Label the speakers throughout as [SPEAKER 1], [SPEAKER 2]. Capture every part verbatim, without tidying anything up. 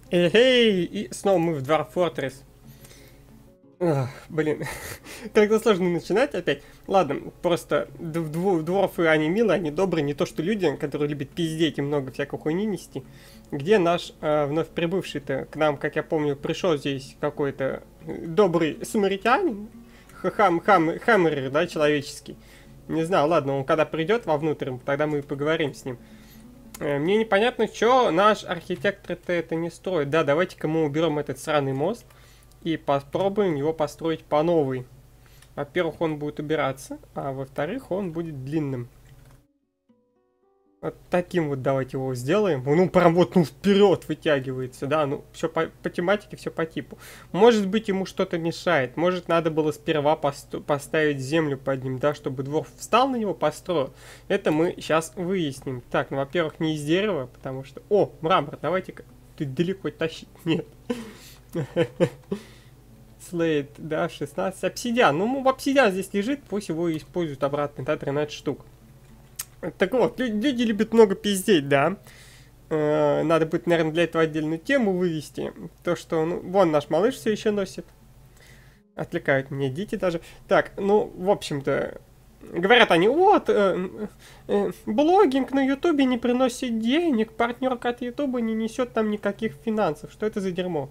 [SPEAKER 1] Эй, и снова мы в Dwarf Fortress. Ах, блин, когда сложно начинать опять. Ладно, просто дв- дворфы, они милые, они добрые, не то что люди, которые любят пиздеть и много всякой хуйни нести. Где наш э, вновь прибывший-то к нам, как я помню, пришел здесь какой-то добрый самаритянин, хам, хам, хаммер, да, человеческий. Не знаю, ладно, он когда придет вовнутрь, тогда мы поговорим с ним. Э, Мне непонятно, что наш архитектор-то это не строит. Да, давайте-ка мы уберем этот сраный мост и попробуем его построить по новой. Во-первых, он будет убираться, а во-вторых, он будет длинным. Вот таким вот давайте его сделаем. Ну, прям вот, ну, вперед вытягивается, да, ну, все по, по тематике, все по типу. Может быть, ему что-то мешает, может, надо было сперва пост- поставить землю под ним, да, чтобы двор встал на него, построил. Это мы сейчас выясним. Так, ну, во-первых, не из дерева, потому что... О, мрамор, давайте-ка. Ты далеко тащить? Нет. Слейд, да, шестнадцать. Обсидиан. Ну, обсидиан здесь лежит, пусть его используют обратно, да, тринадцать штук. Так вот, люди любят много пиздеть, да. Э, надо будет, наверное, для этого отдельную тему вывести. То, что, ну, вон наш малыш все еще носит. Отвлекают меня дети даже. Так, ну, в общем-то, говорят они, вот, э, э, блогинг на ютубе не приносит денег, партнерка от ютуба не несет там никаких финансов. Что это за дерьмо?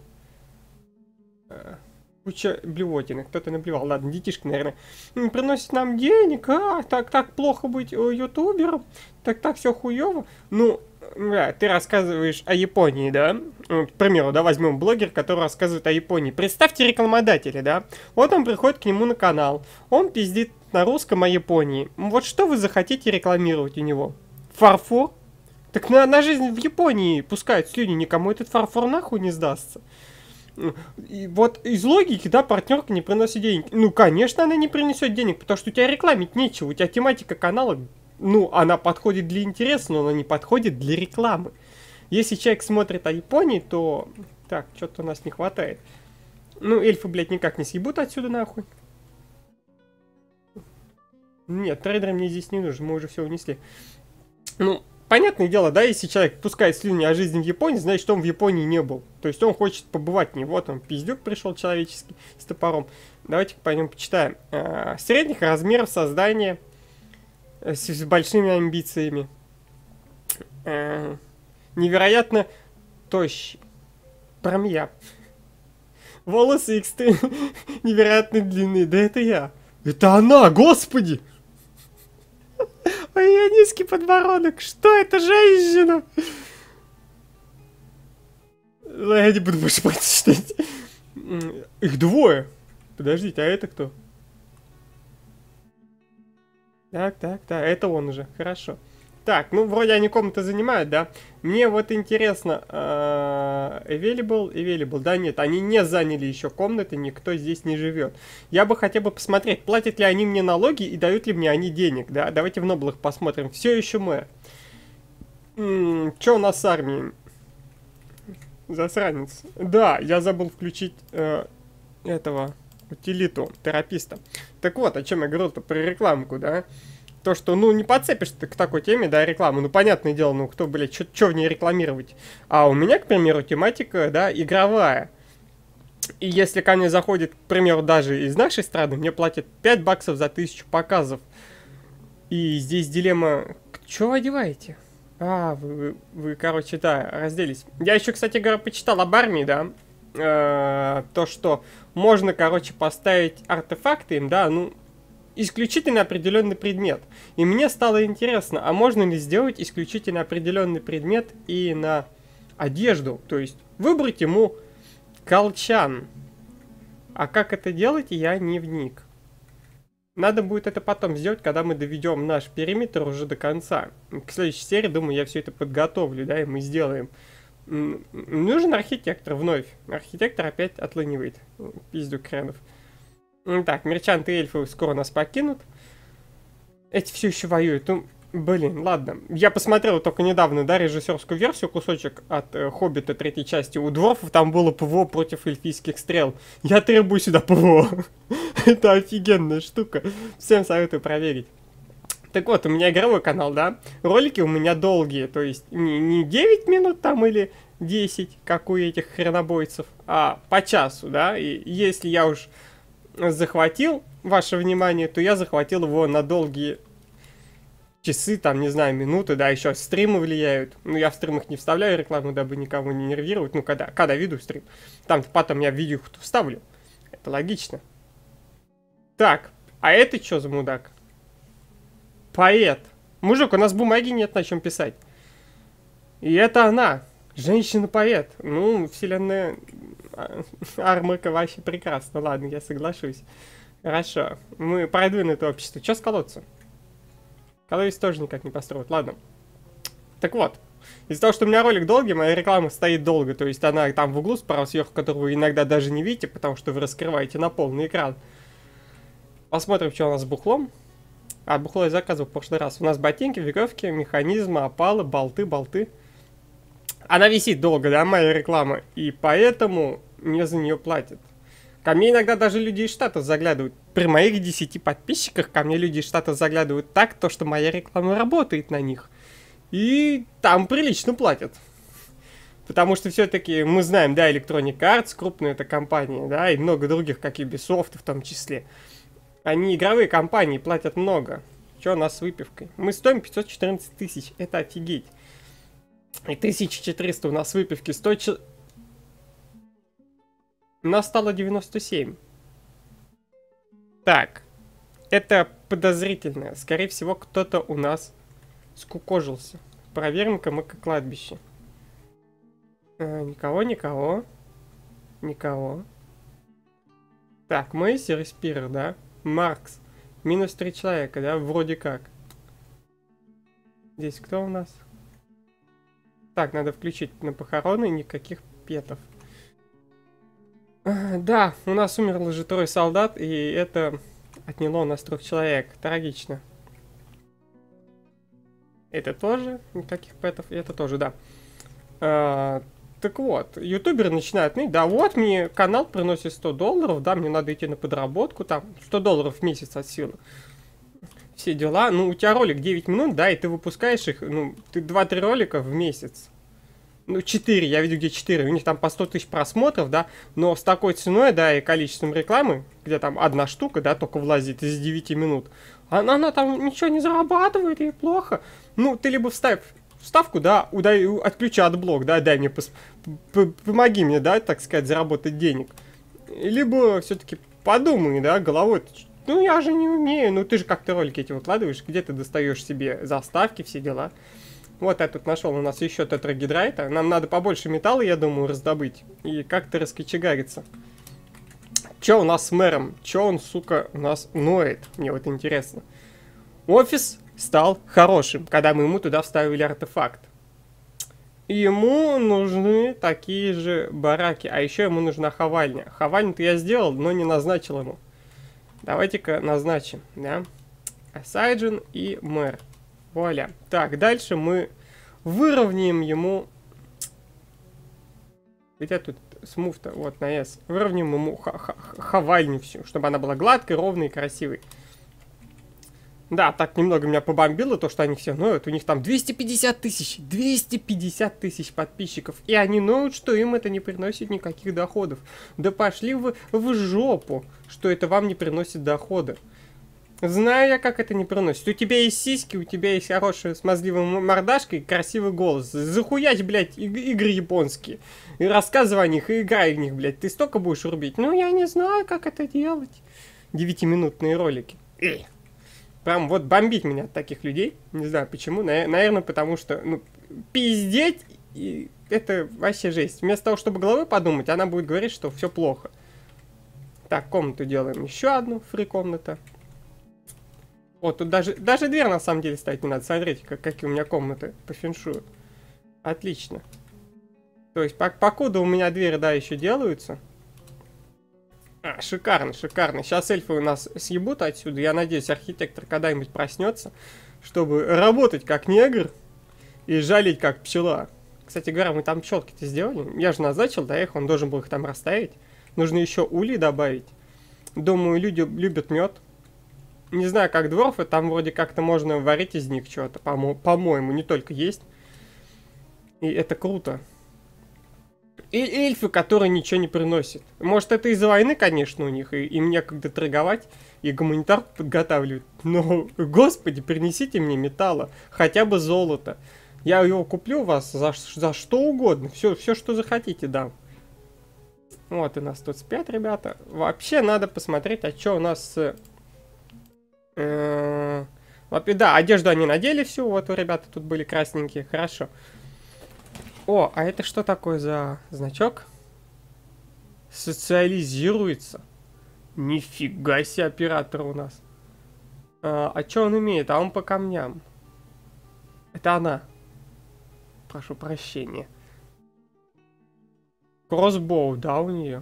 [SPEAKER 1] Куча блевотины, кто-то наблевал. Ладно, детишки, наверное. Приносит нам денег, а, так, так плохо быть ютубером, так, так все хуево. Ну, да, ты рассказываешь о Японии, да? Вот, к примеру, да, возьмем блогер, который рассказывает о Японии. Представьте рекламодателя, да? Вот он приходит к нему на канал, он пиздит на русском о Японии. Вот что вы захотите рекламировать у него? Фарфор? Так на, на жизнь в Японии пускают слюни, никому этот фарфор нахуй не сдастся. И вот из логики, да, партнерка не приносит денег. Ну, конечно, она не принесет денег, потому что у тебя рекламить нечего. У тебя тематика канала, ну, она подходит для интереса, но она не подходит для рекламы. Если человек смотрит о Японии, то... Так, что-то у нас не хватает. Ну, эльфы, блядь, никак не съебут отсюда, нахуй. Нет, трейдер мне здесь не нужен, мы уже все унесли. Ну... Понятное дело, да, если человек пускает слюни о жизни в Японии, значит, что он в Японии не был. То есть он хочет побывать в ней. Вот он, пиздюк пришел человеческий с топором. Давайте-ка по нему почитаем. Э, средних размеров создания с, с большими амбициями. Э, невероятно тощий. Прям я. Волосы экстрем невероятно длинные. Да это я. Это она, господи! Ой, я низкий подбородок. Что это, женщина? Я не буду больше пальцы читать. Их двое. Подождите, а это кто? Так, так, так, это он уже. Хорошо. Так, ну вроде они комнаты занимают, да? Мне вот интересно, available, available, да нет, они не заняли еще комнаты, никто здесь не живет. Я бы хотел бы посмотреть, платят ли они мне налоги и дают ли мне они денег, да? Давайте в ноблах посмотрим. Все еще мэр. Что у нас с армией? Засранец. Да, я забыл включить э, этого утилиту, тераписта. Так вот, о чем я говорил-то про рекламку, да? То, что, ну, не подцепишь ты к такой теме, да, рекламу. Ну, понятное дело, ну, кто, блядь, что в ней рекламировать? А у меня, к примеру, тематика, да, игровая. И если ко мне заходит, к примеру, даже из нашей страны, мне платят пять баксов за тысячу показов. И здесь дилемма, что вы одеваете? А, вы, вы, вы, короче, да, разделись. Я еще, кстати говоря, почитал об армии, да. Э-э- то, что можно, короче, поставить артефакты им, да, ну... исключительно определенный предмет. И мне стало интересно, а можно ли сделать исключительно определенный предмет и на одежду? То есть выбрать ему колчан. А как это делать, я не вник. Надо будет это потом сделать, когда мы доведем наш периметр уже до конца. К следующей серии, думаю, я все это подготовлю, да, и мы сделаем. Нужен архитектор вновь. Архитектор опять отлынивает. Пиздюк хренов. Так, мерчанты и эльфы скоро нас покинут. Эти все еще воюют. Ну, блин, ладно. Я посмотрел только недавно, да, режиссерскую версию, кусочек от э, Хоббита третьей части. У дворфов там было ПВО против эльфийских стрел. Я требую сюда ПВО. Это офигенная штука. Всем советую проверить. Так вот, у меня игровой канал, да. Ролики у меня долгие. То есть не, не девять минут там или десять, как у этих хренобойцев, а по часу, да, и если я уж захватил ваше внимание, то я захватил его на долгие часы, там, не знаю, минуты, да, еще стримы влияют. Ну, я в стримах не вставляю рекламу, дабы никого не нервировать, ну, когда, когда веду стрим. Там потом я видео вставлю. Это логично. Так, а это что за мудак? Поэт. Мужик, у нас бумаги нет на чем писать. И это она. Женщина-поэт. Ну, вселенная Армыка вообще прекрасно. Ладно, я соглашусь. Хорошо. Мы продвинутое общество. Что с колодцем? Колодец тоже никак не построят. Ладно. Так вот. Из-за того, что у меня ролик долгий, моя реклама стоит долго. То есть она там в углу справа сверху, которую вы иногда даже не видите, потому что вы раскрываете на полный экран. Посмотрим, что у нас с бухлом. А, бухло я заказывал в прошлый раз. У нас ботинки, веревки, механизмы, опалы, болты, болты. Она висит долго, да, моя реклама. И поэтому мне за нее платят. Ко мне иногда даже люди из Штата заглядывают. При моих десяти подписчиках ко мне люди из Штата заглядывают так, то, что моя реклама работает на них. И там прилично платят. Потому что все-таки мы знаем, да, Electronic Arts, крупная эта компания, да, и много других, как Ubisoft в том числе. Они игровые компании, платят много. Что у нас с выпивкой? Мы стоим пятьсот четырнадцать тысяч, это офигеть. И тысяча четыреста у нас выпивки стоит... У нас стало девяносто семь. Так. Это подозрительно. Скорее всего, кто-то у нас скукожился. Проверим-ка мы как кладбище. А, никого, никого. Никого. Так, Мэйси, Респирер, да? Маркс. Минус три человека, да? Вроде как. Здесь кто у нас? Так, надо включить на похороны, никаких петов. А, да, у нас умерло же трое солдат, и это отняло у нас трех человек. Трагично. Это тоже никаких пэтов, и это тоже, да. А, так вот, ютуберы начинают, ну, да, вот мне канал приносит сто долларов, да, мне надо идти на подработку, там, сто долларов в месяц от силы. Все дела, ну, у тебя ролик девять минут, да, и ты выпускаешь их, ну, ты два-три ролика в месяц. Ну, четыре, я видел, где четыре, у них там по сто тысяч просмотров, да, но с такой ценой, да, и количеством рекламы, где там одна штука, да, только влазит из девяти минут, она, она там ничего не зарабатывает, и плохо. Ну, ты либо вставь вставку, да, удай, отключи отблок, да, дай мне, пос, п, помоги мне, да, так сказать, заработать денег. Либо все-таки подумай, да, головой, ну, я же не умею, ну, ты же как-то ролики эти выкладываешь, где ты достаешь себе заставки, все дела. Вот я тут нашел у нас еще тетрагидрайта. Нам надо побольше металла, я думаю, раздобыть. И как-то раскочегариться. Че у нас с мэром? Че он, сука, у нас ноет? Мне вот интересно. Офис стал хорошим, когда мы ему туда вставили артефакт. Ему нужны такие же бараки. А еще ему нужна хавальня. Хавальню-то я сделал, но не назначил ему. Давайте-ка назначим, да? Асайджин и мэр. Вуаля. Так, дальше мы выровняем ему... Где тут смув-то? Вот, на S. Выровняем ему хавальню всю, чтобы она была гладкой, ровной и красивой. Да, так немного меня побомбило то, что они все ноют. У них там двести пятьдесят тысяч. двести пятьдесят тысяч подписчиков. И они ноют, что им это не приносит никаких доходов. Да пошли вы в жопу, что это вам не приносит дохода. Знаю я, как это не приносит. У тебя есть сиськи, у тебя есть хорошая смазливая мордашка и красивый голос. Захуять, блядь, иг игры японские. И рассказывай о них, и играй в них, блядь. Ты столько будешь рубить? Ну, я не знаю, как это делать. Девятиминутные ролики. Эй. Прям вот бомбить меня от таких людей. Не знаю почему. Наверное, потому что, ну, пиздеть, и это вообще жесть. Вместо того, чтобы головой подумать, она будет говорить, что все плохо. Так, комнату делаем. Еще одну фри-комната. Вот, тут даже, даже дверь на самом деле ставить не надо. Смотрите, как, какие у меня комнаты по феншую. Отлично. То есть, по, покуда у меня двери, да, еще делаются. А, шикарно, шикарно. Сейчас эльфы у нас съебут отсюда. Я надеюсь, архитектор когда-нибудь проснется, чтобы работать как негр и жалить как пчела. Кстати говоря, мы там пчелки-то сделали. Я же назначил, да, их, он должен был их там расставить. Нужно еще улей добавить. Думаю, люди любят мед. Не знаю, как дворфы, там вроде как-то можно варить из них что-то, по-моему, не только есть. И это круто. И эльфы, которые ничего не приносят. Может, это из-за войны, конечно, у них, и им некогда торговать, и гуманитарку подготавливать. Но, господи, принесите мне металла, хотя бы золото. Я его куплю у вас за, за что угодно, все, все, что захотите, дам. Вот, у нас тут спят, ребята. Вообще, надо посмотреть, а что у нас... Э, да, одежду они надели всю, вот у ребята тут были красненькие, хорошо. О, а это что такое за значок? Социализируется. Нифига себе оператор у нас. А, а что он умеет? А он по камням. Это она. Прошу прощения. Кроссбоу, да, у нее?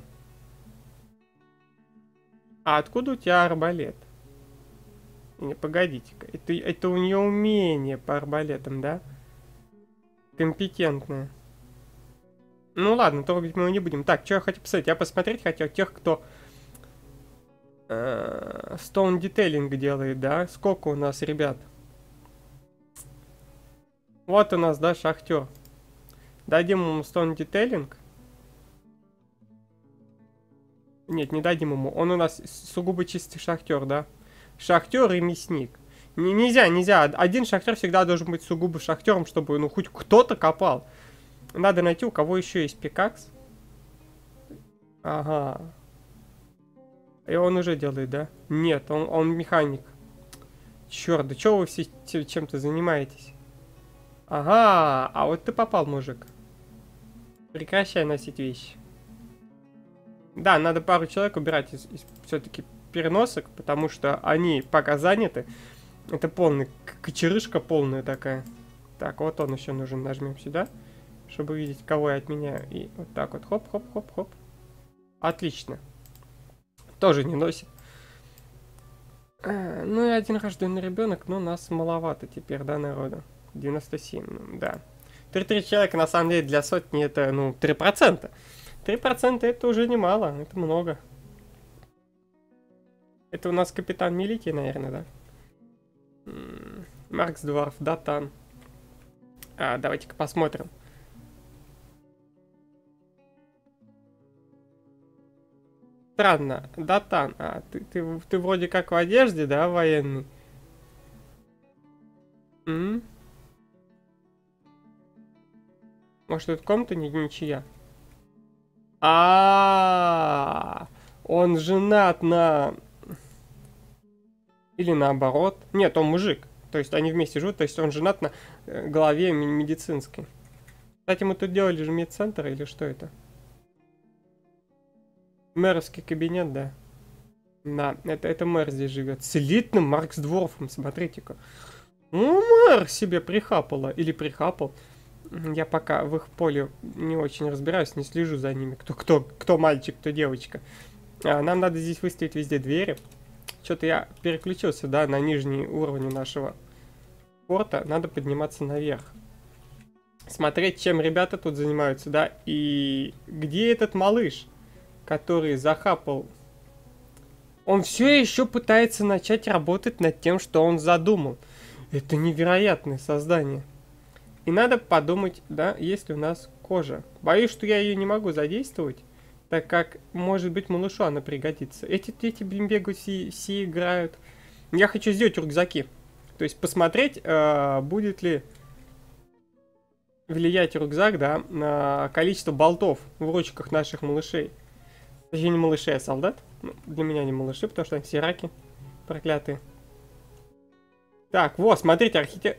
[SPEAKER 1] А откуда у тебя арбалет? Не, погодите-ка. Это, это у нее умение по арбалетам, да? Компетентная. Ну ладно, трогать мы его не будем. Так, что я хотел посмотреть? Я посмотреть хотел тех, кто э, Stone Detailing делает, да? Сколько у нас ребят? Вот у нас, да, шахтер. Дадим ему Stone Detailing. Нет, не дадим ему. Он у нас сугубо чистый шахтер, да? Шахтер и мясник. Н нельзя, нельзя. Один шахтер всегда должен быть сугубо шахтером, чтобы, ну, хоть кто-то копал. Надо найти, у кого еще есть пикакс. Ага. И он уже делает, да? Нет, он, он механик. Черт, да что вы все чем-то занимаетесь? Ага, а вот ты попал, мужик. Прекращай носить вещи. Да, надо пару человек убирать из, из все-таки переносок, потому что они пока заняты. Это полный, кочерышка полная такая. Так, вот он еще нужен. Нажмем сюда, чтобы видеть, кого я отменяю. И вот так вот, хоп-хоп-хоп-хоп. Отлично. Тоже не носит. А, ну и один рожденный ребенок, но нас маловато теперь, да, народу? девяносто семь, ну, да. три-три человека, на самом деле, для сотни это, ну, три процента. три процента это уже немало, это много. Это у нас капитан Милики, наверное, да? Маркс Дварф, Датан. А, давайте-ка посмотрим. Странно, Датан, а, ты, ты, ты вроде как в одежде, да, военный? М? Может, это комната не ничья? А, -а, -а, он женат на... Или наоборот. Нет, он мужик. То есть они вместе живут, то есть он женат на главе медицинской. Кстати, мы тут делали же медцентр, или что это? Мэровский кабинет, да. Да, это, это мэр здесь живет. С элитным Марксдворфом, смотрите-ка. Ну, мэр себе прихапала. Или прихапал. Я пока в их поле не очень разбираюсь, не слежу за ними. Кто, кто, кто мальчик, кто девочка. А, нам надо здесь выставить везде двери. Что-то я переключился, да, на нижний уровень нашего порта. Надо подниматься наверх. Смотреть, чем ребята тут занимаются, да. И где этот малыш, который захапал? Он все еще пытается начать работать над тем, что он задумал. Это невероятное создание. И надо подумать, да, есть ли у нас кожа. Боюсь, что я ее не могу задействовать, так как, может быть, малышу она пригодится. Эти, эти блин, бегают, все, все играют. Я хочу сделать рюкзаки. То есть посмотреть, э, будет ли влиять рюкзак, да, на количество болтов в ручках наших малышей. Точнее, не малышей, а солдат. Ну, для меня не малыши, потому что они все раки проклятые. Так, вот, смотрите, архитектор...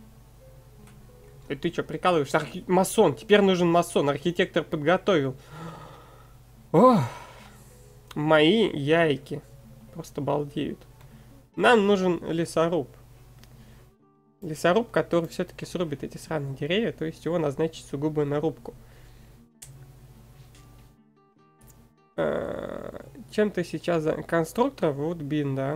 [SPEAKER 1] Ты что, прикалываешься? Архи... Масон, теперь нужен масон. Архитектор подготовил. О, мои яйки просто балдеют. Нам нужен лесоруб. Лесоруб, который все-таки срубит эти сраные деревья, то есть его назначить сугубо на рубку. Чем ты сейчас за... Конструктор, вот бин, да.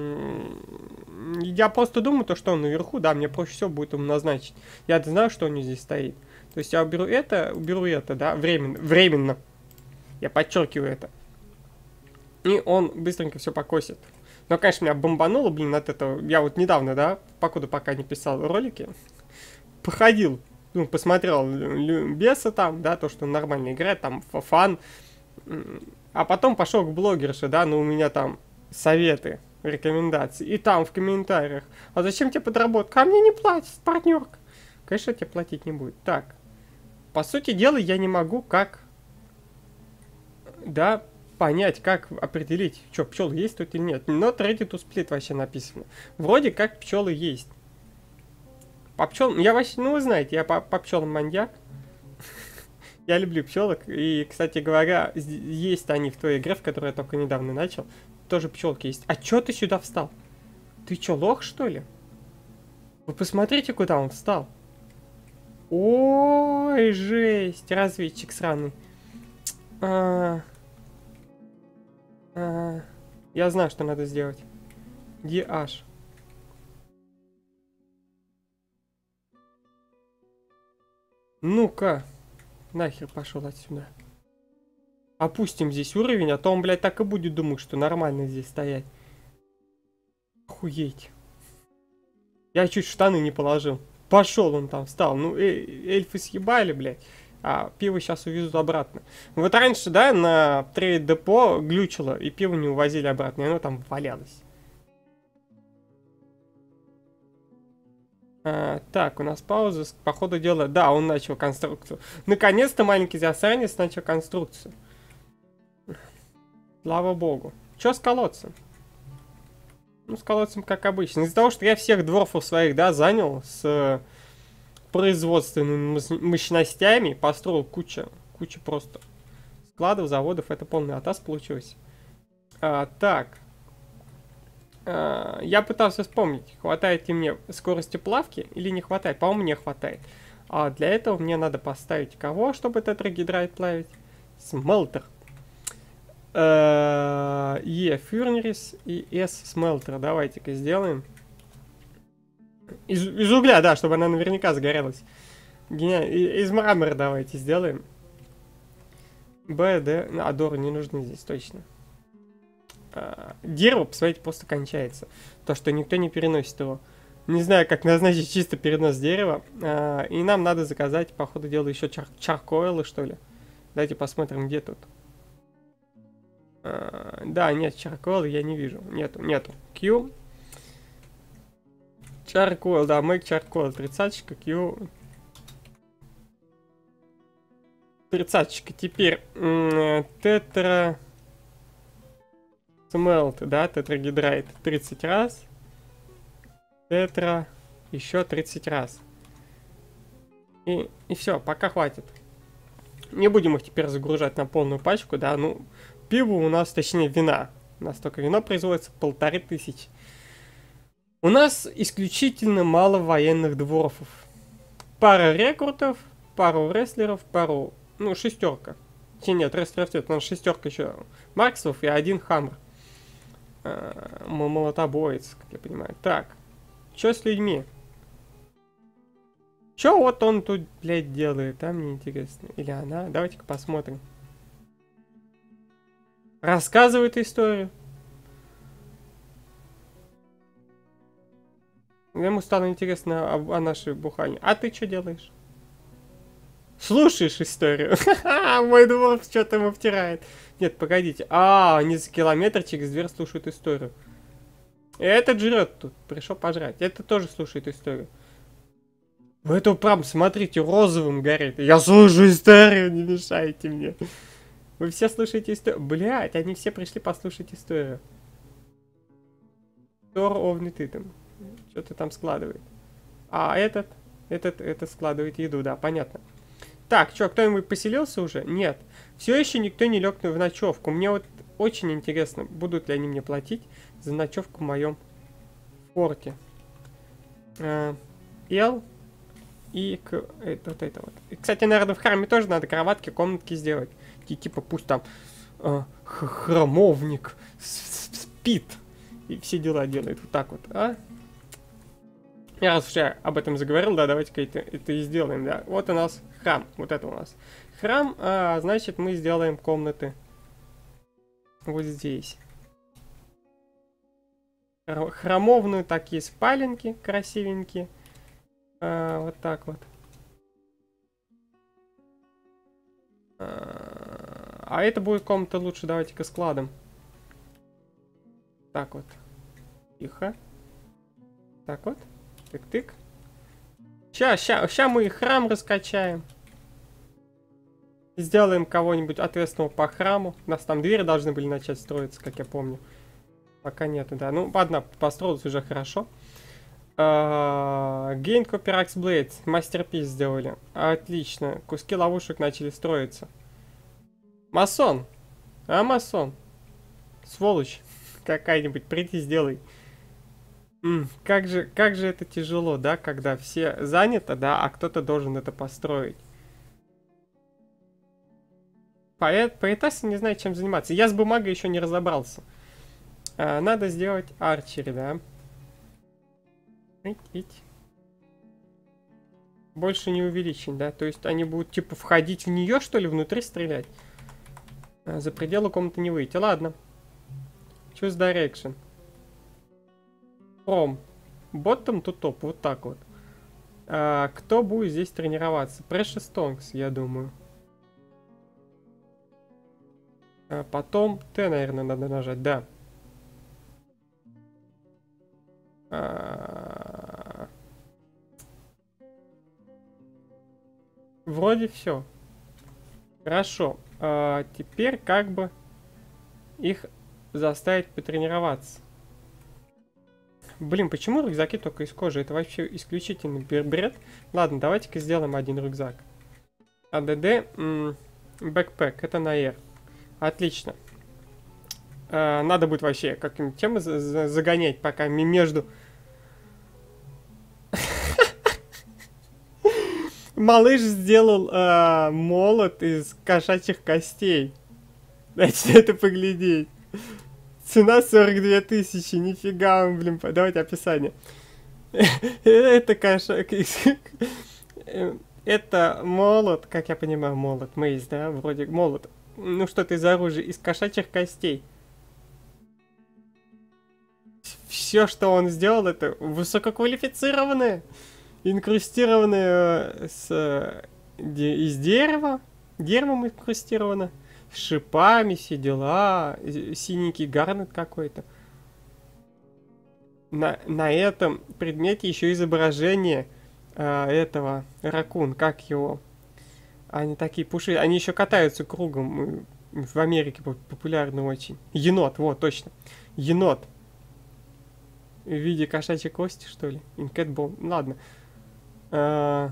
[SPEAKER 1] Я просто думаю, то, что он наверху, да, мне проще всего будет ему назначить. Я знаю, что он здесь стоит. То есть я уберу это, уберу это, да, временно. Временно. Я подчеркиваю это. И он быстренько все покосит. Но, конечно, меня бомбануло, блин, от этого. Я вот недавно, да, покуда пока не писал ролики, походил Ну, посмотрел беса там, да, то, что он нормально играет, там, фан. А потом пошел к блогерше, да, ну, у меня там советы, рекомендации. И там в комментариях. А зачем тебе подработка? А мне не платит партнерка. Конечно, тебе платить не будет. Так. По сути дела, я не могу как... Да, понять, как определить, что, пчелы есть тут или нет. Not ready to split вообще написано. Вроде как пчелы есть. По пчелам... Я вообще, ну вы знаете, я по, по пчелам маньяк. Я люблю пчелок. И, кстати говоря, есть они в той игре, в которой я только недавно начал. Тоже пчелки есть. А чё ты сюда встал? Ты чё, лох, что ли? Вы посмотрите, куда он встал. Ой, жесть. Разведчик сраный. А, а, я знаю, что надо сделать. ди аш. Ну-ка. Нахер пошел отсюда. Опустим здесь уровень, а то он, блядь, так и будет думать, что нормально здесь стоять. Охуеть. Я чуть штаны не положил. Пошел он там, встал. Ну, э эльфы съебали, блядь. А пиво сейчас увезут обратно. Вот раньше, да, на трейд-депо глючило, и пиво не увозили обратно, и оно там валялось. А, так, у нас пауза. По ходу дела... Да, он начал конструкцию. Наконец-то маленький засранец начал конструкцию. Слава богу. Чё с колодцем? Ну, с колодцем, как обычно. Из-за того, что я всех дворфов своих, да, занял с э, производственными мощностями, построил кучу, кучу просто складов, заводов. Это полный атас получился. А, так. А, я пытался вспомнить, хватает ли мне скорости плавки или не хватает. По-моему, не хватает. А для этого мне надо поставить кого, чтобы тетрагидрайт плавить? Смелтер. E фюрнерис и S смелтер. Давайте-ка сделаем. Из, из угля, да, чтобы она наверняка загорелась. Гениально. Из мрамора давайте сделаем. Б, Д. А доры не нужны здесь точно. А, дерево, посмотрите, просто кончается. То, что никто не переносит его. Не знаю, как назначить чисто перенос дерева. А, и нам надо заказать, по ходу дела, еще чар чаркойлы, что ли. Давайте посмотрим, где тут. Uh, да, нет, чаркойл я не вижу. Нету, нету. Q. Чаркойл, да, make чаркойл. Тридцаточка, Q. Тридцаточка. Теперь тетра смелт, да, тетрагидрайт тридцать раз. Тетра еще тридцать раз. И, и все, пока хватит. Не будем их теперь загружать на полную пачку, да, ну... Пиво у нас, точнее, вина. У нас только вино производится полторы тысячи. У нас исключительно мало военных дворфов. Пара рекрутов, пару рестлеров, пару... Ну, шестерка. Че, нет, рестлеров нет, у нас шестерка еще марксов и один хаммер. А, молотобоец, как я понимаю. Так, что с людьми? Че вот он тут, блядь, делает, а, мне интересно. Или она? Давайте-ка посмотрим. Рассказывает историю. Ему стало интересно о, о нашей бухане. А ты что делаешь? Слушаешь историю? Мой дворф что-то ему втирает. Нет, погодите. А, они за километр через дверь слушают историю. И этот жрет тут. Пришел пожрать. Это тоже слушает историю. Вы это прям, смотрите, розовым горит. Я слушаю историю, не мешайте мне. Вы все слушаете историю. Блять, они все пришли послушать историю. Тор овнит там. Что-то там складывает. А этот, этот, этот складывает еду, да, понятно. Так, что, кто-нибудь поселился уже? Нет. Все еще никто не лег в ночевку. Мне вот очень интересно, будут ли они мне платить за ночевку в моем форте. Л и к... Это, вот это вот. И, кстати, наверное, в храме тоже надо кроватки, комнатки сделать. И, типа, пусть там э, храмовник спит. И все дела делает вот так вот, а? Я раз уже об этом заговорил, да, давайте-ка это, это и сделаем, да. Вот у нас храм, вот это у нас. Храм, а, значит, мы сделаем комнаты вот здесь. Храмовную такие спаленки красивенькие. А, вот так вот. А это будет комната лучше, давайте-ка складом. Так вот. Тихо. Так вот. Тык-тык. Ща, ща, ща мы и храм раскачаем. Сделаем кого-нибудь ответственного по храму. У нас там двери должны были начать строиться, как я помню. Пока нету, да. Ну, ладно, построилось уже хорошо. Gain Copper Axe Blade. Мастерпис сделали. Отлично. Куски ловушек начали строиться. Масон. А, масон. Сволочь. Какая-нибудь. Приди, сделай. М, как же, как же это тяжело, да, когда все заняты, да, а кто-то должен это построить. Поэт, поэтесса не знает, чем заниматься. Я с бумагой еще не разобрался. А, надо сделать арчери, да. Ить. Больше не увеличен, да? То есть они будут, типа, входить в нее, что ли, внутри стрелять? А, за пределы комнаты не выйти. Ладно. Choose direction. From. Bottom to top. Вот так вот. А, кто будет здесь тренироваться? Precious Tongs, я думаю. А потом Т, наверное, надо нажать, да. А... Вроде все. Хорошо. А, теперь как бы их заставить потренироваться. Блин, почему рюкзаки только из кожи? Это вообще исключительный бред. Ладно, давайте-ка сделаем один рюкзак. АДД, бэкпэк, это на R. Отлично. А, надо будет вообще какие-нибудь темы загонять, пока между... Малыш сделал э, молот из кошачьих костей. Дайте это поглядеть. Цена сорок две тысячи. Нифига, блин. Давайте описание. Это кошак... Это молот, как я понимаю, молот. Мейз, да? Вроде молот. Ну, что-то из оружия. Из кошачьих костей. Все, что он сделал, это высококвалифицированное. Инкрустированные с, де, из дерева. Деревом инкрустировано. С шипами, все дела. Синенький гарнет какой-то. На, на этом предмете еще изображение а, этого ракун. Как его? Они такие пуши. Они еще катаются кругом. В Америке популярны очень. Енот, вот, точно. Енот. В виде кошачьей кости, что ли? Инкэтбол. Ладно. А...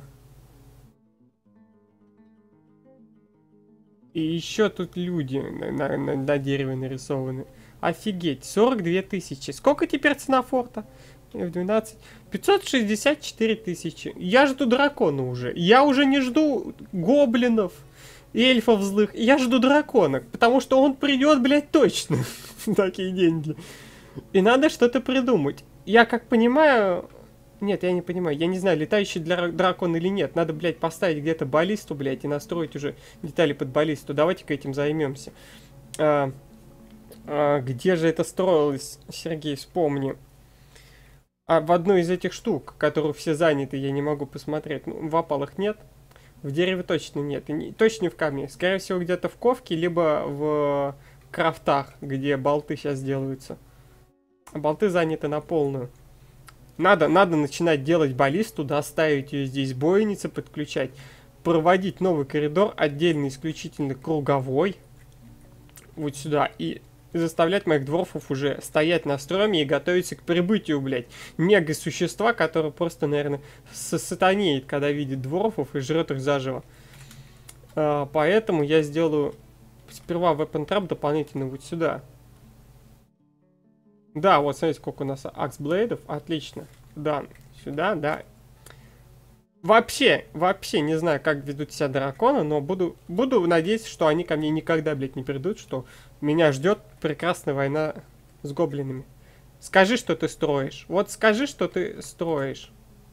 [SPEAKER 1] И еще тут люди на, на, на, на дереве нарисованы. Офигеть, сорок две тысячи. Сколько теперь цена форта? эф двенадцать. пятьсот шестьдесят четыре тысячи. Я жду дракона уже. Я уже не жду гоблинов, эльфов злых. Я жду дракона, потому что он придет, блядь, точно. Такие деньги. И надо что-то придумать. Я как понимаю... Нет, я не понимаю. Я не знаю, летающий для дракон или нет. Надо, блядь, поставить где-то баллисту, блядь, и настроить уже детали под баллисту. Давайте-ка этим займемся. А, а, где же это строилось, Сергей, вспомни. А в одной из этих штук, которые все заняты, я не могу посмотреть. Ну, в опалах нет. В дереве точно нет. И не, точно не в камне. Скорее всего, где-то в ковке, либо в крафтах, где болты сейчас делаются. Болты заняты на полную. Надо, надо начинать делать баллисту, да, ставить ее здесь, бойницы подключать, проводить новый коридор, отдельно, исключительно круговой, вот сюда, и заставлять моих дворфов уже стоять на строме и готовиться к прибытию, блядь, мега-существа, которое просто, наверное, сатанеет, когда видит дворфов и жрет их заживо. А, поэтому я сделаю сперва weapon trap дополнительно вот сюда. Да, вот смотрите, сколько у нас аксблейдов. Отлично. Да, сюда, да. Вообще, вообще не знаю, как ведут себя драконы, но буду, буду надеяться, что они ко мне никогда, блядь, не придут, что меня ждет прекрасная война с гоблинами. Скажи, что ты строишь. Вот скажи, что ты строишь.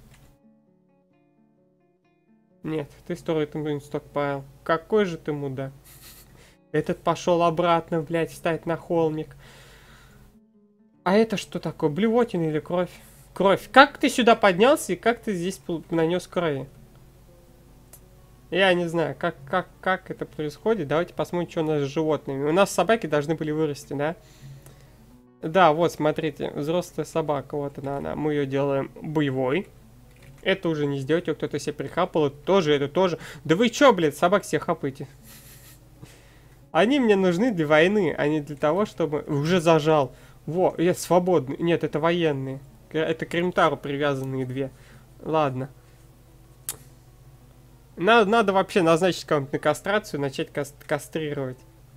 [SPEAKER 1] Нет, ты строишь инстокпайл. Какой же ты мудак. Этот пошел обратно, блядь, встать на холмик. А это что такое? Блевотина или кровь? Кровь. Как ты сюда поднялся и как ты здесь нанес крови? Я не знаю, как, как, как это происходит. Давайте посмотрим, что у нас с животными. У нас собаки должны были вырасти, да? Да, вот, смотрите, взрослая собака, вот она, она. Мы ее делаем боевой. Это уже не сделать, ее кто-то себе прихапал. Это тоже, это тоже. Да вы чё, блядь, собак себе хапаете? Они мне нужны для войны, а не для того, чтобы... Уже зажал. Во, я свободный. Нет, это военные. Это к Ремтару привязанные две. Ладно. Надо, надо вообще назначить кого-нибудь на кастрацию, начать кас кастрировать.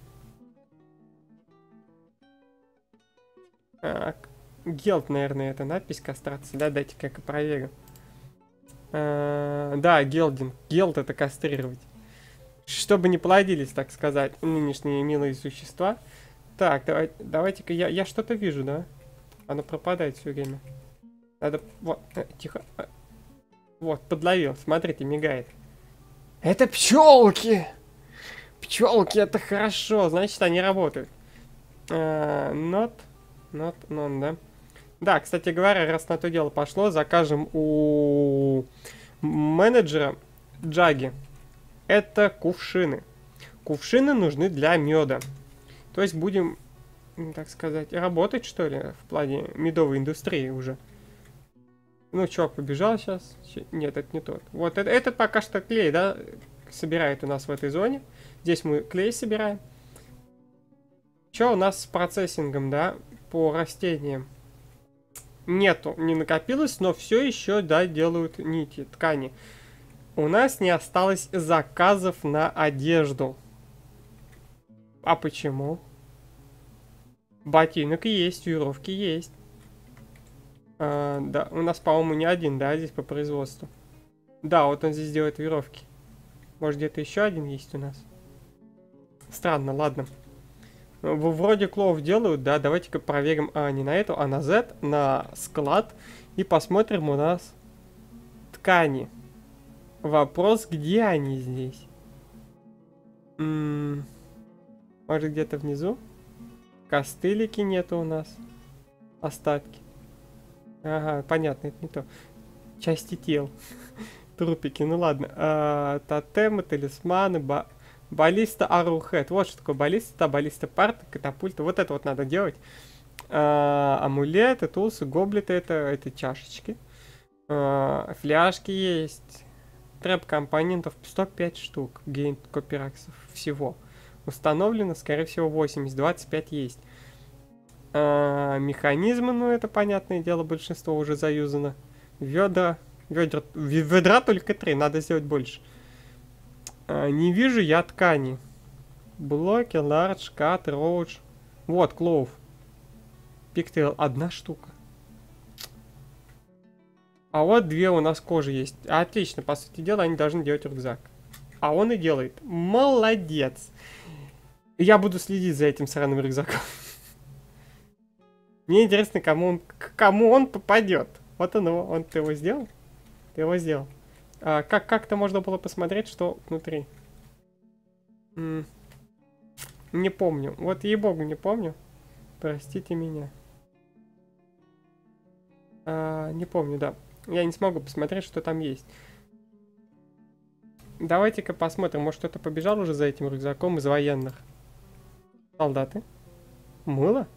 [SPEAKER 1] А, Гелд, наверное, это надпись кастрации. Да, дайте-ка я проверю. А, да, Гелдинг. Гелд это кастрировать. Чтобы не плодились, так сказать, нынешние милые существа. Так, давай, давайте-ка я, я что-то вижу, да? Оно пропадает все время. Надо... Вот, э, тихо. Э, вот, подловил. Смотрите, мигает. Это пчелки! Пчелки, это хорошо. Значит, они работают. Uh, not, not, non, да? Да, кстати говоря, раз на то дело пошло, закажем у менеджера Джаги. Это кувшины. Кувшины нужны для меда. То есть будем, так сказать, работать, что ли, в плане медовой индустрии уже. Ну, чувак побежал сейчас. Нет, это не тот. Вот это, этот пока что клей, да, собирает у нас в этой зоне. Здесь мы клей собираем. Что у нас с процессингом, да, по растениям? Нету, не накопилось, но все еще, да, делают нити, ткани. У нас не осталось заказов на одежду. А почему? Ботинок есть, веревки есть. А, да, у нас, по-моему, не один, да, здесь по производству. Да, вот он здесь делает веревки. Может, где-то еще один есть у нас? Странно, ладно. Вроде клоов делают, да, давайте-ка проверим, а не на эту, а на Z, на склад. И посмотрим у нас ткани. Вопрос, где они здесь? М-м, может, где-то внизу? Костылики нету у нас. Остатки. Ага, понятно, это не то. Части тел. Трупики, ну ладно. А, тотемы, талисманы, ба... баллиста Арухет. Вот что такое баллиста, баллиста парта, катапульта. Вот это вот надо делать. А, амулеты, тулсы, гоблеты, это, это чашечки. А, фляжки есть. Трэп компонентов сто пять штук. Гейн копираксов всего. Установлено, скорее всего, восемьдесят. двадцать пять есть. А, механизмы, ну это понятное дело, большинство уже заюзано. Ведра. Ведра, ведра только три, надо сделать больше. А, не вижу я ткани. Блоки, лардж, кат, роудж. Вот, клоув. Пиктейл, одна штука. А вот две у нас кожи есть. Отлично, по сути дела, они должны делать рюкзак. А он и делает. Молодец. Я буду следить за этим сраным рюкзаком. Мне интересно, кому он, к кому он попадет. Вот он его. Он, ты его сделал? Ты его сделал. А, как, как-то можно было посмотреть, что внутри. М-м, не помню. Вот ей-богу, не помню. Простите меня. А, не помню, да. Я не смогу посмотреть, что там есть. Давайте-ка посмотрим. Может, кто-то побежал уже за этим рюкзаком из военных. Солдаты. Мыло?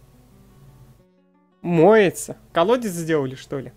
[SPEAKER 1] Моется. Колодец сделали, что ли?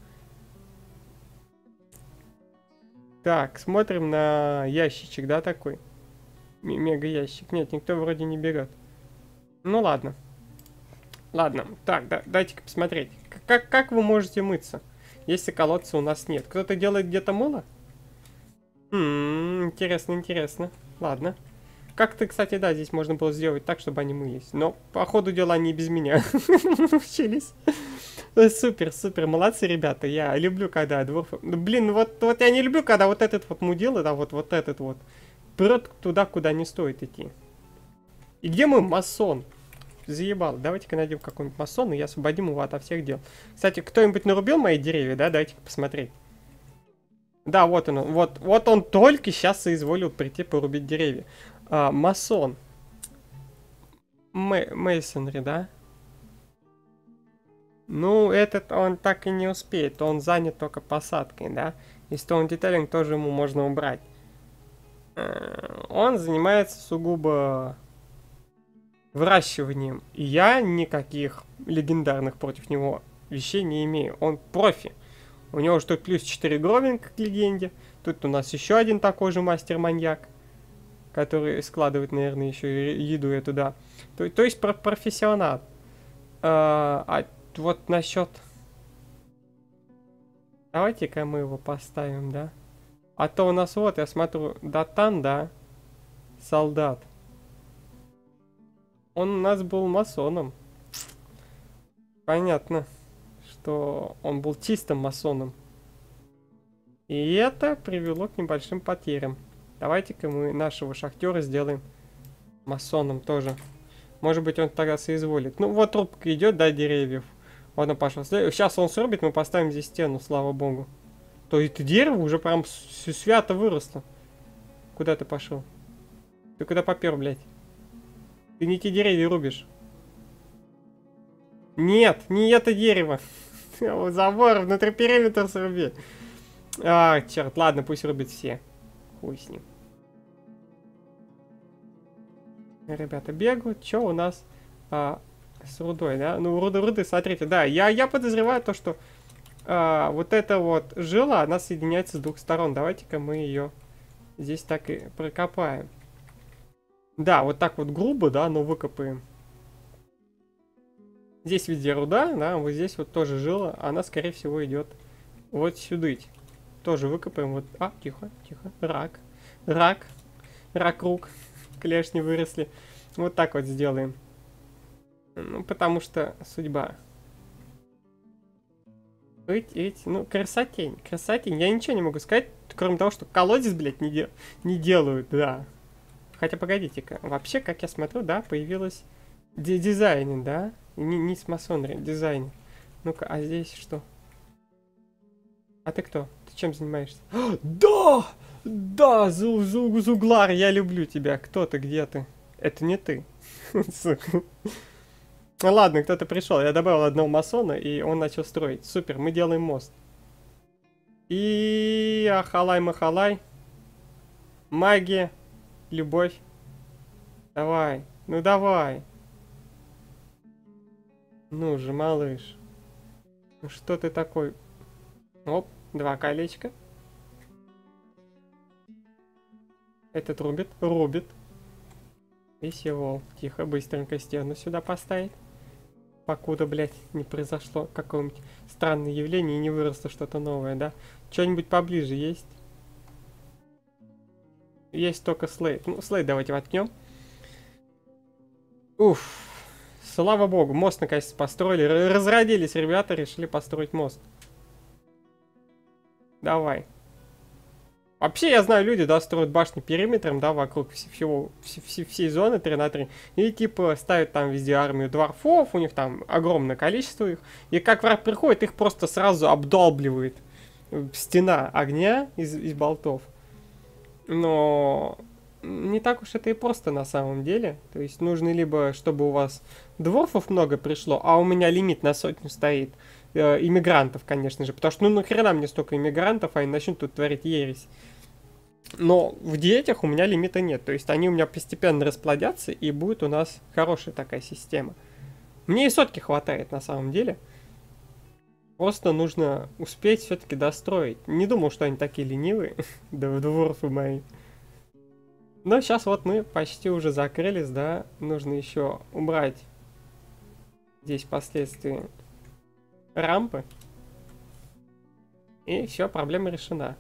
[SPEAKER 1] Так, смотрим на ящичек, да, такой? Мега ящик. Нет, никто вроде не берет. Ну ладно. Ладно, так, да, дайте-ка посмотреть. Как, как вы можете мыться, если колодца у нас нет? Кто-то делает где-то мыло? М-м, интересно, интересно. Ладно. Как-то, кстати, да, здесь можно было сделать так, чтобы они мылись. Но, по ходу дела, они без меня научились. Супер, супер, молодцы, ребята. Я люблю, когда дворфы... Блин, вот, вот я не люблю, когда вот этот вот мудила, да, вот, вот этот вот, прет туда, куда не стоит идти. И где мой масон? Заебал. Давайте-ка найдем какой-нибудь масон, и я освободим его ото всех дел. Кстати, кто-нибудь нарубил мои деревья, да? Давайте-ка посмотреть. Да, вот он. Вот, вот он только сейчас соизволил прийти порубить деревья. А, масон. Мейсонри, да? Ну, этот он так и не успеет. Он занят только посадкой, да? И стоун детейлинг тоже ему можно убрать. Э, Он занимается сугубо выращиванием. И я никаких легендарных против него вещей не имею. Он профи. У него же тут плюс четыре гровинга к легенде. Тут у нас еще один такой же мастер-маньяк, который складывает, наверное, еще и еду эту, да. То, то есть про профессионал. А, а вот насчет... Давайте-ка мы его поставим, да? А то у нас вот, я смотрю, Датан, да? Солдат. Он у нас был масоном. Понятно, что он был чистым масоном. И это привело к небольшим потерям. Давайте-ка мы нашего шахтера сделаем масоном тоже. Может быть, он тогда соизволит. Ну, вот трубка идет, да, деревьев. Вот он пошел. Сейчас он срубит, мы поставим здесь стену, слава богу. То это дерево уже прям свято выросло. Куда ты пошел? Ты куда попер, блядь? Ты не те деревья рубишь. Нет, не это дерево. Забор внутри периметра сруби. А, черт, ладно, пусть рубит все. Хуй с ним. Ребята бегают. Что у нас а, с рудой, да? Ну, руды, руды, смотрите, да, я, я подозреваю то, что а, вот эта вот жила, она соединяется с двух сторон. Давайте-ка мы ее здесь так и прокопаем. Да, вот так вот грубо, да, но выкопаем. Здесь везде руда, да, вот здесь вот тоже жила, она, скорее всего, идет вот сюда. Тоже выкопаем, вот, а, тихо, тихо, рак, рак, рак рук, клешни выросли. Вот так вот сделаем. Ну, потому что судьба. Эть, эть, ну, красотень, красотень. Я ничего не могу сказать, кроме того, что колодец, блядь, не, де не делают, да. Хотя, погодите-ка, вообще, как я смотрю, да, появилось дизайн, да? Не, не с масонри, дизайн. Ну-ка, а здесь что? А ты кто? Ты чем занимаешься? Да! Да, Зу, Зу, Зуглар, я люблю тебя. Кто ты, где ты? Это не ты. Сука. Ладно, кто-то пришел. Я добавил одного масона, и он начал строить. Супер, мы делаем мост. И ахалай-махалай. Магия. Любовь. Давай. Ну давай. Ну же, малыш. Ну что ты такой? Оп, два колечка. Этот рубит, рубит. Весело. Тихо, быстренько стену сюда поставить. Покуда, блядь, не произошло какое-нибудь странное явление и не выросло что-то новое, да? Что-нибудь поближе есть? Есть только слейд. Ну, слейд давайте воткнем. Уф. Слава богу, мост наконец-то построили. Разродились ребята, решили построить мост. Давай. Вообще, я знаю, люди, да, строят башни периметром, да, вокруг всего, всей, всей зоны три на три. И, типа, ставят там везде армию дворфов, у них там огромное количество их. И как враг приходит, их просто сразу обдолбливает стена огня из, из болтов. Но не так уж это и просто на самом деле. То есть нужно либо, чтобы у вас дворфов много пришло, а у меня лимит на сотню стоит. Э, иммигрантов, конечно же. Потому что, ну, нахрена мне столько иммигрантов, а они начнут тут творить ересь. Но в детях у меня лимита нет. То есть они у меня постепенно расплодятся, и будет у нас хорошая такая система. Мне и сотки хватает на самом деле. Просто нужно успеть все-таки достроить. Не думал, что они такие ленивые. Да, дворфы мои. Но сейчас вот мы почти уже закрылись, да. Нужно еще убрать здесь последствия рампы. И все, проблема решена.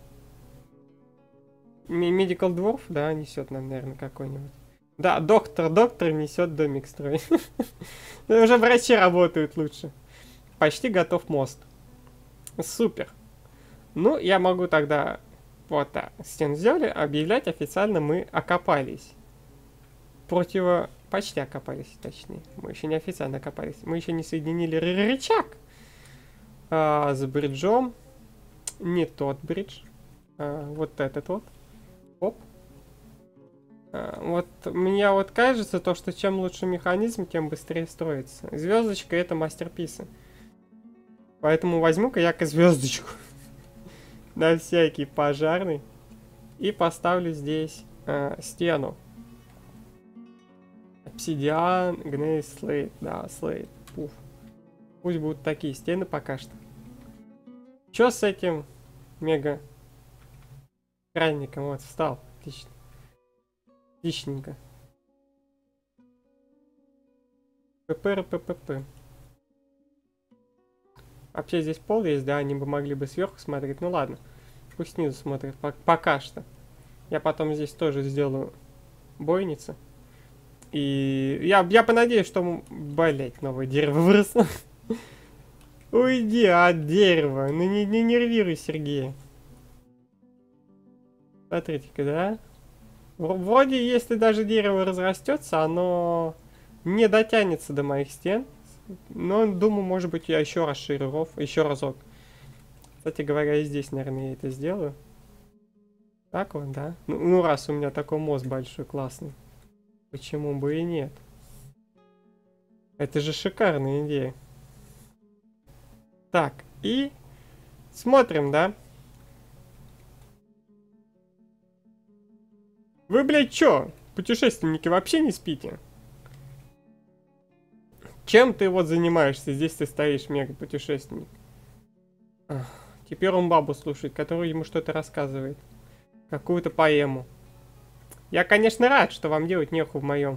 [SPEAKER 1] Medical Dwarf, да, несет нам, наверное, какой-нибудь. Да, доктор, доктор несет домик строить. Уже врачи работают лучше. Почти готов мост. Супер. Ну, я могу тогда... Вот так, стену сделали, объявлять официально мы окопались. Противо... Почти окопались, точнее. Мы еще не официально окопались. Мы еще не соединили рычаг а, с бриджом. Не тот бридж. А, вот этот вот. Оп. А, вот мне вот кажется, то, что чем лучше механизм, тем быстрее строится. Звездочка — это мастерписы. Поэтому возьму-ка я-ка звездочку. На всякий пожарный. И поставлю здесь э, стену. Обсидиан, гней, слейт. Да, слейт. Пуф. Пусть будут такие стены пока что. Чё с этим мега кранником? Вот, встал. Отлично. Отличненько. ПП, ПП. Вообще здесь пол есть, да, они бы могли бы сверху смотреть. Ну ладно, пусть снизу смотрят, пока что. Я потом здесь тоже сделаю бойницы. И я, я понадеюсь, что... Блять, новое дерево выросло. Уйди от дерева. Ну не, не нервируй, Сергей. Смотрите-ка, да? Вроде, если даже дерево разрастется, оно не дотянется до моих стен. Но, думаю, может быть, я еще расширю ров, еще разок. Кстати говоря, и здесь, наверное, я это сделаю. Так вот, да? Ну, ну раз у меня такой мост большой, классный. Почему бы и нет? Это же шикарная идея. Так, и смотрим, да? Вы, блядь, чё? Путешественники вообще не спите? Чем ты вот занимаешься? Здесь ты стоишь, мега-путешественник. Ах, теперь он бабу слушает, которая ему что-то рассказывает. Какую-то поэму. Я, конечно, рад, что вам делать нехуй в моем...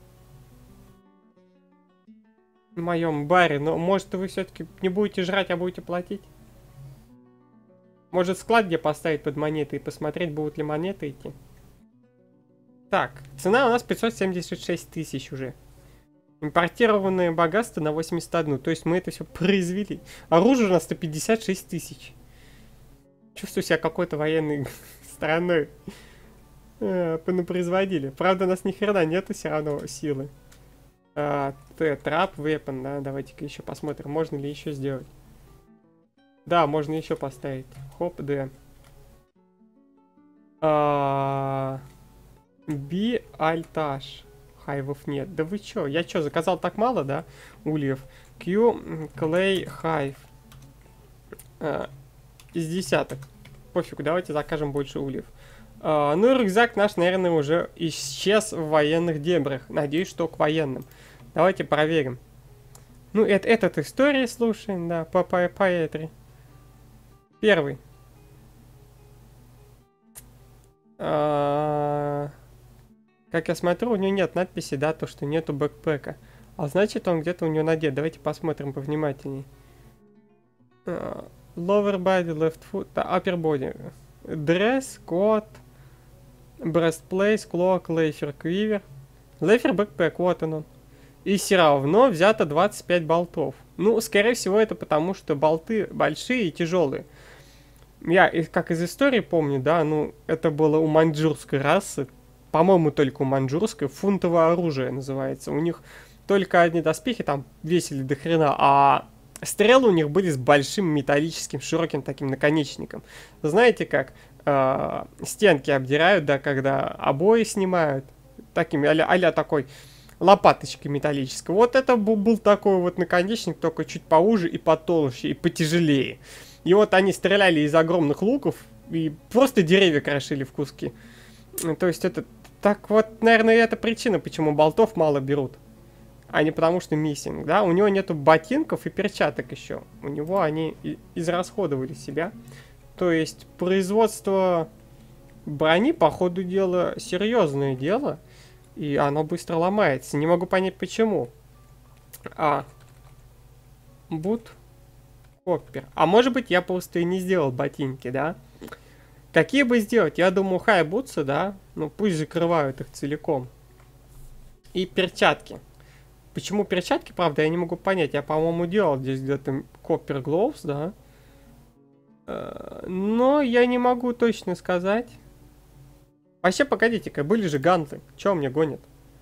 [SPEAKER 1] В моем баре, но может вы все-таки не будете жрать, а будете платить? Может склад где поставить под монеты и посмотреть, будут ли монеты идти? Так, цена у нас пятьсот семьдесят шесть тысяч уже. Импортированное богатство на восемьдесят один. То есть мы это все произвели. Оружие на сто пятьдесят шесть тысяч. Чувствую себя какой-то военной страной. Понапроизводили. Правда, у нас ни хрена нету все равно силы. Трап, вепон, да. Давайте-ка еще посмотрим, можно ли еще сделать. Да, можно еще поставить. Хоп, Д. Би, альтаж. Хайвов нет. Да вы чё? Я чё, заказал так мало, да? Ульев. Q, клей, хайв. А, из десяток. Пофигу, давайте закажем больше ульев. А, ну и рюкзак наш, наверное, уже исчез в военных дебрях. Надеюсь, что к военным. Давайте проверим. Ну, это, этот истории слушаем, да, по, по, по этой. Первый. А... Как я смотрю, у него нет надписи, да, то, что нету бэкпэка. А значит, он где-то у него надет. Давайте посмотрим повнимательней. Uh, lower body, left foot, uh, upper body. Dress, coat, breastplate, cloak, leather, quiver. Leather backpack, вот он он. И все равно взято двадцать пять болтов. Ну, скорее всего, это потому, что болты большие и тяжелые. Я, как из истории помню, да, ну, это было у маньчжурской расы. По-моему, только у маньчжурской. Фунтовое оружие называется. У них только одни доспехи там весили до хрена, а стрелы у них были с большим металлическим широким таким наконечником. Знаете как? Э, стенки обдирают, да, когда обои снимают. Такими а-ля, а-ля такой лопаточкой металлической. Вот это был, был такой вот наконечник, только чуть поуже и потолще, и потяжелее. И вот они стреляли из огромных луков и просто деревья крошили в куски. То есть это... Так вот, наверное, это причина, почему болтов мало берут. А не потому, что миссинг, да? У него нету ботинков и перчаток еще. У него они израсходовали себя. То есть производство брони, по ходу дела, серьезное дело. И оно быстро ломается. Не могу понять, почему. А... Бут... Коппер. А может быть, я просто и не сделал ботинки, да? Какие бы сделать? Я думаю, хай-бутсы, да? Ну, пусть закрывают их целиком. И перчатки. Почему перчатки, правда, я не могу понять. Я, по-моему, делал здесь где-то Copper Gloves, да? Но я не могу точно сказать. Вообще, погодите-ка, были же ганты. Чего мне гонят?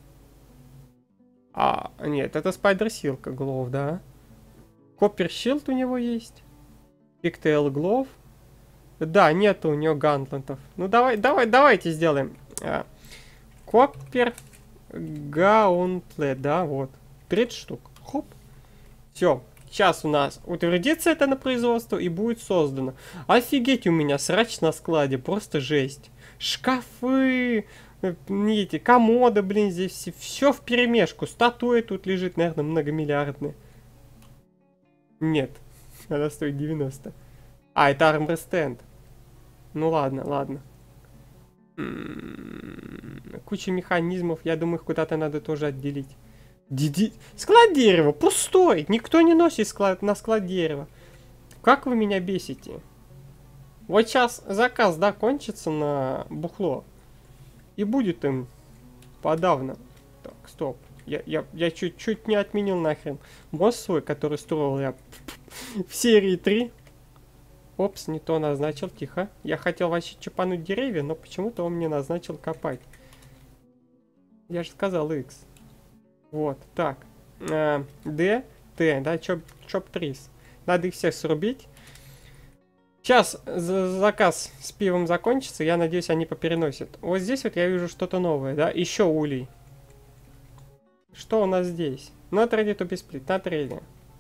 [SPEAKER 1] А, нет, это Spider Silk Glove, да? Copper Shield у него есть. Pigtail Glove. Да, нету у нее гантлентов. Ну, давай, давай, давайте сделаем. Copper Gauntlet, да, вот. тридцать штук. Хоп. Все. Сейчас у нас утвердится это на производство и будет создано. Офигеть, у меня срач на складе. Просто жесть. Шкафы, эти комоды, блин, здесь все, все вперемешку. Статуя тут лежит, наверное, многомиллиардная. Нет, она стоит девяносто. А, это армрестенд. Ну ладно, ладно. М-м-м, куча механизмов, я думаю, их куда-то надо тоже отделить. Диди... Склад дерева пустой. Никто не носит склад... на склад дерева. Как вы меня бесите? Вот сейчас заказ, да, кончится на бухло. И будет им подавно. Так, стоп. Я, я, я чуть-чуть не отменил нахрен мост свой, который строил я в серии три. Опс, не то назначил, тихо. Я хотел вообще чапануть деревья, но почему-то он мне назначил копать. Я же сказал X. Вот, так. Э, D, T, да, чоп, чоп трис. Надо их всех срубить. Сейчас заказ с пивом закончится, я надеюсь, они попереносят. Вот здесь вот я вижу что-то новое, да, еще улей. Что у нас здесь? Not ready to be split, not ready.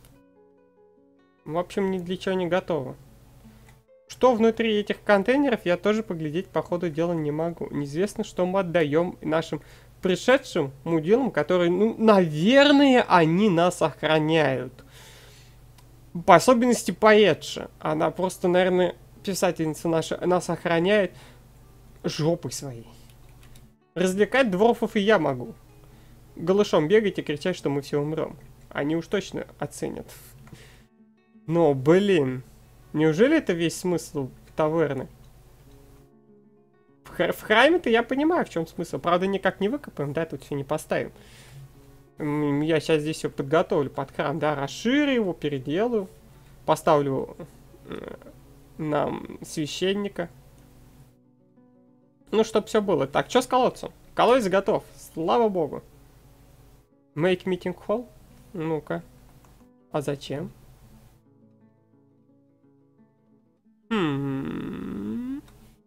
[SPEAKER 1] В общем, ни для чего не готово. Что внутри этих контейнеров, я тоже поглядеть по ходу дела не могу. Неизвестно, что мы отдаем нашим пришедшим мудилам, которые, ну, наверное, они нас охраняют. По особенности поэтша. Она просто, наверное, писательница наша, нас охраняет жопой своей. Развлекать дворфов и я могу. Голышом бегать и кричать, что мы все умрем. Они уж точно оценят. Но, блин, неужели это весь смысл таверны? В, хр в храме-то я понимаю, в чем смысл. Правда, никак не выкопаем, да, тут все не поставим. Я сейчас здесь все подготовлю под храм, да, расширю его, переделаю. Поставлю нам священника. Ну, чтоб все было. Так, что с колодцем? Колодец готов, слава богу. Make meeting hall? Ну-ка. А зачем? Хм.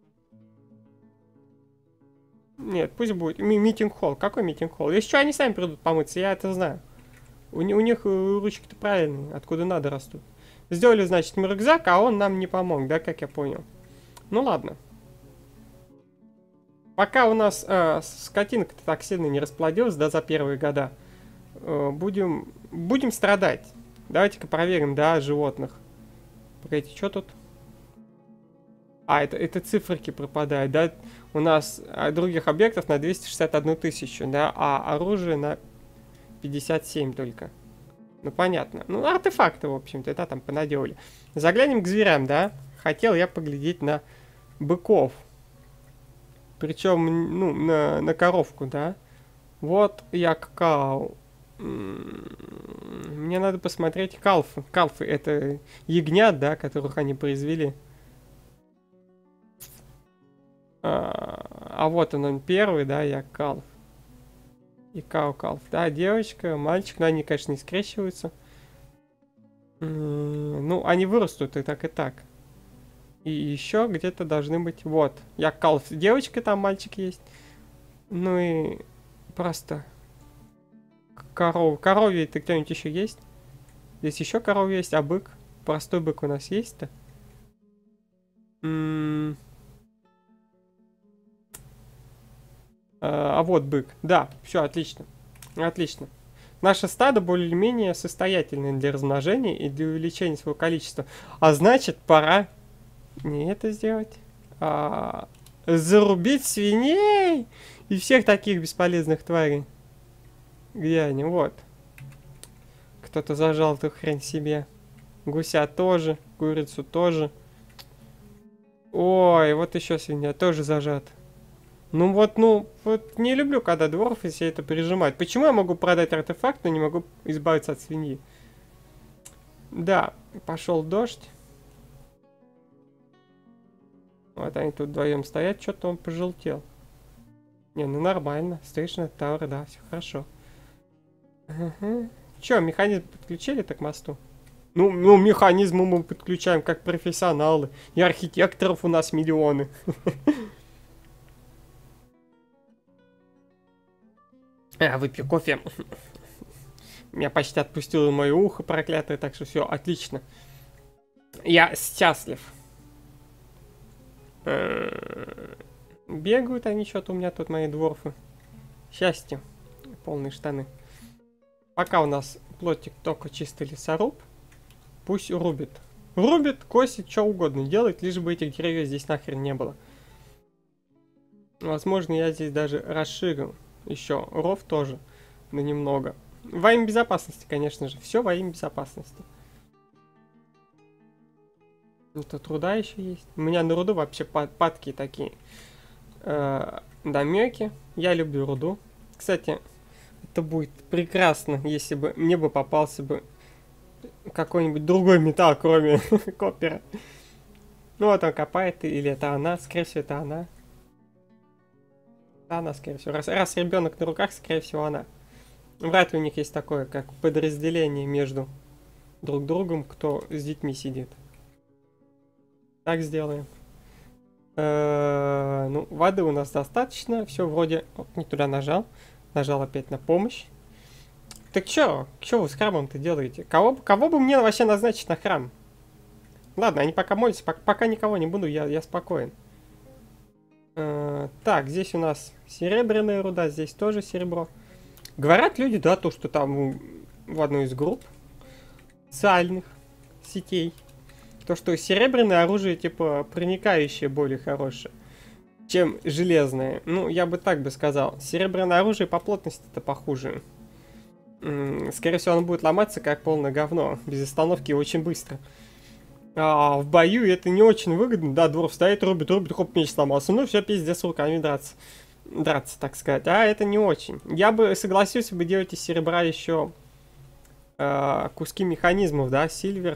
[SPEAKER 1] Нет, пусть будет. Митинг холл. Какой митинг холл? Если что, они сами придут помыться, я это знаю. У, у них ручки-то правильные, откуда надо растут. Сделали, значит, мы рюкзак, а он нам не помог, да, как я понял. Ну ладно. Пока у нас э, скотинка-то так сильно не расплодилась, да, за первые года, э, будем, будем страдать. Давайте-ка проверим, да, животных. Погодите, что тут? А, это, это циферки пропадают, да? У нас других объектов на двести шестьдесят одну тысячу, да? А оружие на пятьдесят семь только. Ну, понятно. Ну, артефакты, в общем-то, да, там понаделали. Заглянем к зверям, да? Хотел я поглядеть на быков. Причем, ну, на, на коровку, да? Вот я какао. Мне надо посмотреть калфы. Калфы — это ягнят, да, которых они произвели. А, а вот он, он первый, да, я калф. И кау калф. Да, девочка, мальчик, но они, конечно, не скрещиваются. Ну, они вырастут и так, и так. И еще где-то должны быть... Вот, я калф. Девочка, там мальчик есть. Ну и просто... Коров. Коровье-то кто-нибудь еще есть? Здесь еще коров есть, а бык? Простой бык у нас есть-то? М-м- А, а вот бык. Да, все, отлично. Отлично. Наше стадо более-менее состоятельное для размножения и для увеличения своего количества. А значит, пора не это сделать, а зарубить свиней и всех таких бесполезных тварей. Где они? Вот. Кто-то зажал эту хрень себе. Гуся тоже, курицу тоже. Ой, вот еще свинья тоже зажата. Ну вот, ну, вот не люблю, когда дворф и все это прижимают. Почему я могу продать артефакт, но не могу избавиться от свиньи? Да, пошел дождь. Вот они тут вдвоем стоят, что-то он пожелтел. Не, ну нормально. Station Tower, да, все хорошо. Угу. Че, механизм подключили-то к мосту? Ну, ну, механизмы мы подключаем как профессионалы. И архитекторов у нас миллионы. А, выпью кофе. Меня почти отпустило мое ухо проклятое, так что все, отлично. Я счастлив. Бегают они что-то у меня тут, мои дворфы. Счастье. Полные штаны. Пока у нас плотик только чистый лесоруб. Пусть рубит. Рубит, косит, что угодно делает, лишь бы этих деревьев здесь нахрен не было. Возможно, я здесь даже расширю еще ров тоже, но немного. Во имя безопасности, конечно же. Все во имя безопасности. Тут руда еще есть. У меня на руду вообще падки такие э, домеки. Я люблю руду. Кстати, это будет прекрасно, если бы мне бы попался бы какой-нибудь другой металл, кроме копера. Ну вот он копает, или это она, скорее всего, это она. Она, скорее всего. Раз, раз ребенок на руках, скорее всего, она. Вряд ли у них есть такое, как подразделение между друг другом, кто с детьми сидит. Так сделаем. Э-э- ну, воды у нас достаточно. Все вроде... Вот, не туда нажал. Нажал опять на помощь. Так чё? Чё вы с храмом-то делаете? Кого, кого бы мне вообще назначить на храм? Ладно, они пока молятся, пока, пока никого не буду, я, я спокоен. Э-э- так, здесь у нас серебряная руда, здесь тоже серебро. Говорят люди, да, то, что там в одной из групп социальных сетей, то, что серебряное оружие, типа, проникающее более хорошее, чем железное. Ну, я бы так бы сказал. Серебряное оружие по плотности-то похуже. М-м, скорее всего, оно будет ломаться как полное говно, без остановки и очень быстро. А в бою это не очень выгодно. Да, двор стоит, рубит, рубит, хоп, меч сломался. Ну, все, пиздец, руками драться. Драться, так сказать. А это не очень. Я бы согласился бы делать из серебра еще э, куски механизмов, да, Сильвер,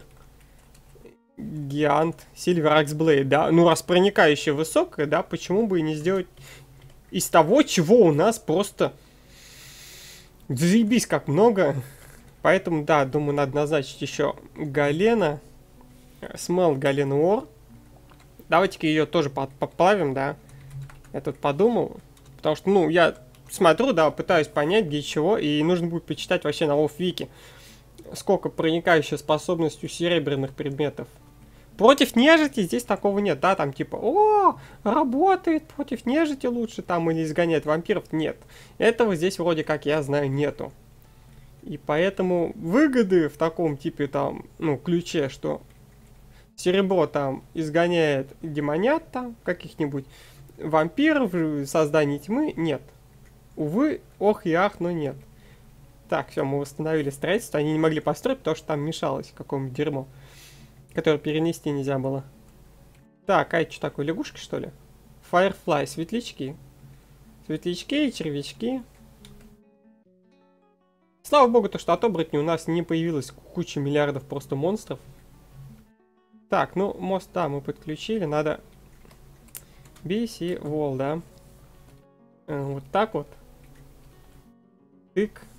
[SPEAKER 1] Гиант, Сильвер Аксблейд, да. Ну, раз проникающее высокое, да, почему бы и не сделать из того, чего у нас просто заебись как много. Поэтому, да, думаю, надо назначить еще Галена. Смел Галена Ор. Давайте-ка ее тоже поплавим, да. Я тут подумал. Потому что, ну, я смотрю, да, пытаюсь понять, где чего, и нужно будет почитать вообще на Wolf-Wiki, сколько проникающей способностью серебряных предметов. Против нежити здесь такого нет, да, там типа, о, работает, против нежити лучше там или изгоняет вампиров, нет. Этого здесь вроде как я знаю нету. И поэтому выгоды в таком типе там, ну, ключе, что серебро там изгоняет демонят там, каких-нибудь вампиров, создание тьмы, нет. Увы, ох и ах, но нет. Так, все, мы восстановили строительство. Они не могли построить, потому что там мешалось какому-нибудь дерьмо, которое перенести нельзя было. Так, а это что такое, лягушки, что ли? Firefly, светлячки. Светлячки и червячки. Слава богу, то, что от оборотней у нас не появилась куча миллиардов просто монстров. Так, ну, мост, да, мы подключили. Надо... би си Wall, да. Э, вот так вот. Тык.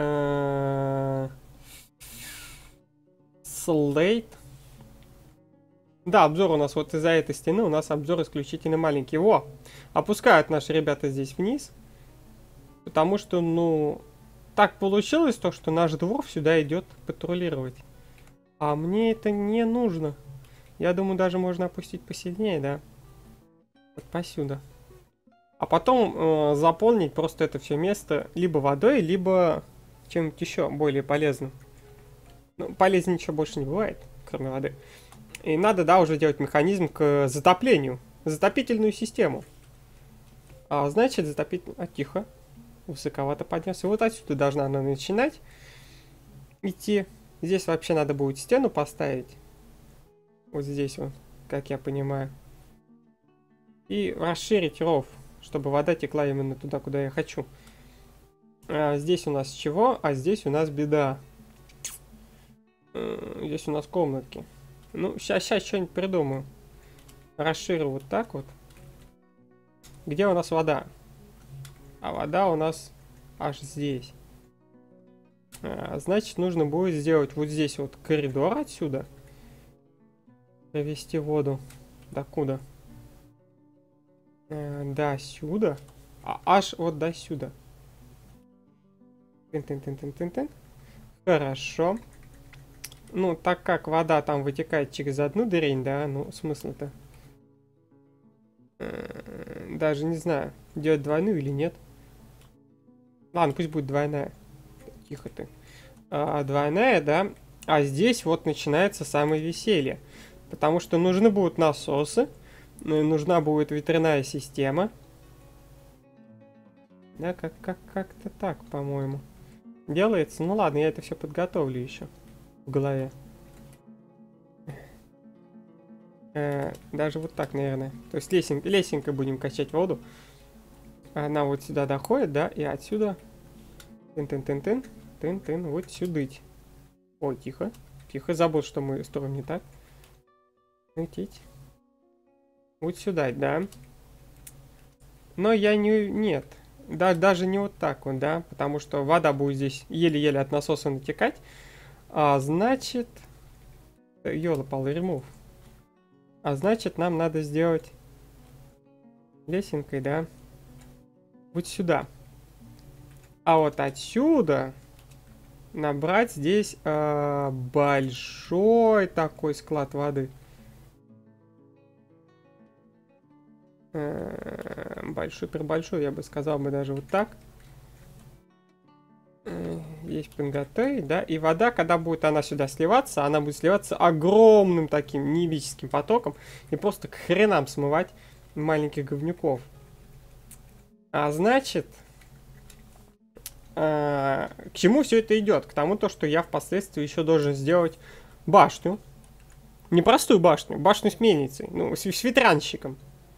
[SPEAKER 1] Слейт. Да, обзор у нас вот из-за этой стены, у нас обзор исключительно маленький. Во! Опускают наши ребята здесь вниз. Потому что, ну... Так получилось то, что наш двор сюда идет патрулировать. А мне это не нужно. Я думаю, даже можно опустить посильнее, да? Вот посюда. А потом э, заполнить просто это все место либо водой, либо чем-нибудь еще более полезным. Ну, полезнее ничего больше не бывает, кроме воды. И надо, да, уже делать механизм к затоплению. Затопительную систему. А значит, затопить... А, тихо. Высоковато поднялся. Вот отсюда должна она начинать идти. Здесь вообще надо будет стену поставить. Вот здесь вот, как я понимаю. И расширить ров, чтобы вода текла именно туда, куда я хочу. А здесь у нас чего? А здесь у нас беда. Здесь у нас комнатки. Ну, сейчас, сейчас что-нибудь придумаю. Расширю вот так вот. Где у нас вода? А вода у нас аж здесь. А, значит, нужно будет сделать вот здесь вот коридор отсюда. Провести воду. Докуда? А, до сюда. А, аж вот до сюда. Тын-тын-тын-тын-тын-тын. Хорошо. Ну, так как вода там вытекает через одну дырень, да, ну, смысл-то. Даже не знаю, делать двойную или нет. Ладно, пусть будет двойная. Тихо ты. А, двойная, да. А здесь вот начинается самое веселье. Потому что нужны будут насосы. Нужна будет ветряная система. Да, как, как, как-то так, по-моему. Делается. Ну ладно, я это все подготовлю еще в голове. Э, даже вот так, наверное. То есть лесен, лесенкой будем качать воду. Она вот сюда доходит, да, и отсюда. Тын-тын-тын-тын. Тын-тын. Вот сюда. Ой, тихо. Тихо, забыл, что мы строим не так. Лететь. Вот сюда, да. Но я не... Нет. Да, даже не вот так вот, да. Потому что вода будет здесь еле-еле от насоса натекать. А значит... Ёлопал, ремов. А значит, нам надо сделать... Лесенкой, да. Вот сюда. А вот отсюда... Набрать здесь э, большой такой склад воды. Э, большой-пребольшой, я бы сказал бы даже вот так. Э, есть панготэй, да. И вода, когда будет она сюда сливаться, она будет сливаться огромным таким неебическим потоком. И просто к хренам смывать маленьких говнюков. А значит... К чему все это идет? К тому, то, что я впоследствии еще должен сделать башню. Не простую башню, башню с мельницей. Ну, с, с ветрянщиком.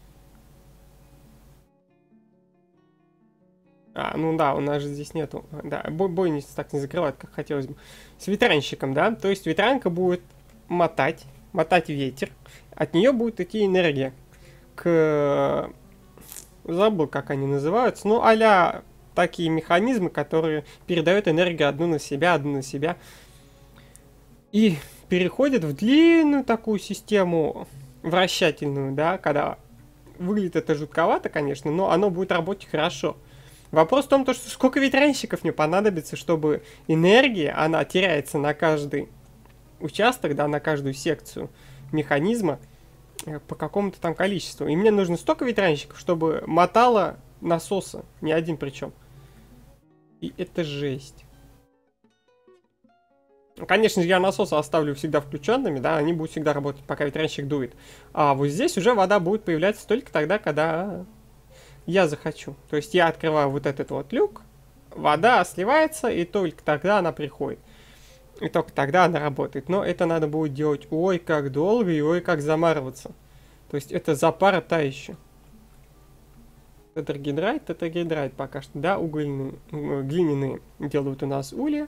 [SPEAKER 1] А, ну да, у нас же здесь нету. Да, бой, бойниц так не закрывать, как хотелось бы. С ветрянщиком, да? То есть ветрянка будет мотать, мотать ветер. От нее будет идти энергия. К... Забыл, как они называются. Ну, а-ля... такие механизмы, которые передают энергию одну на себя, одну на себя. И переходят в длинную такую систему вращательную, да, когда выглядит это жутковато, конечно, но оно будет работать хорошо. Вопрос в том, что сколько ветрянщиков мне понадобится, чтобы энергия, она теряется на каждый участок, да, на каждую секцию механизма по какому-то там количеству. И мне нужно столько ветрянщиков, чтобы мотало насоса, не один причем. И это жесть. Конечно же, я насосы оставлю всегда включенными, да, они будут всегда работать, пока ветрянщик дует. А вот здесь уже вода будет появляться только тогда, когда я захочу. То есть я открываю вот этот вот люк, вода сливается, и только тогда она приходит. И только тогда она работает. Но это надо будет делать ой как долго и ой как замарываться. То есть это запара та еще. Тетрагидрайт, тетрагидрайт пока что, да, угольные, глиняные делают у нас улья.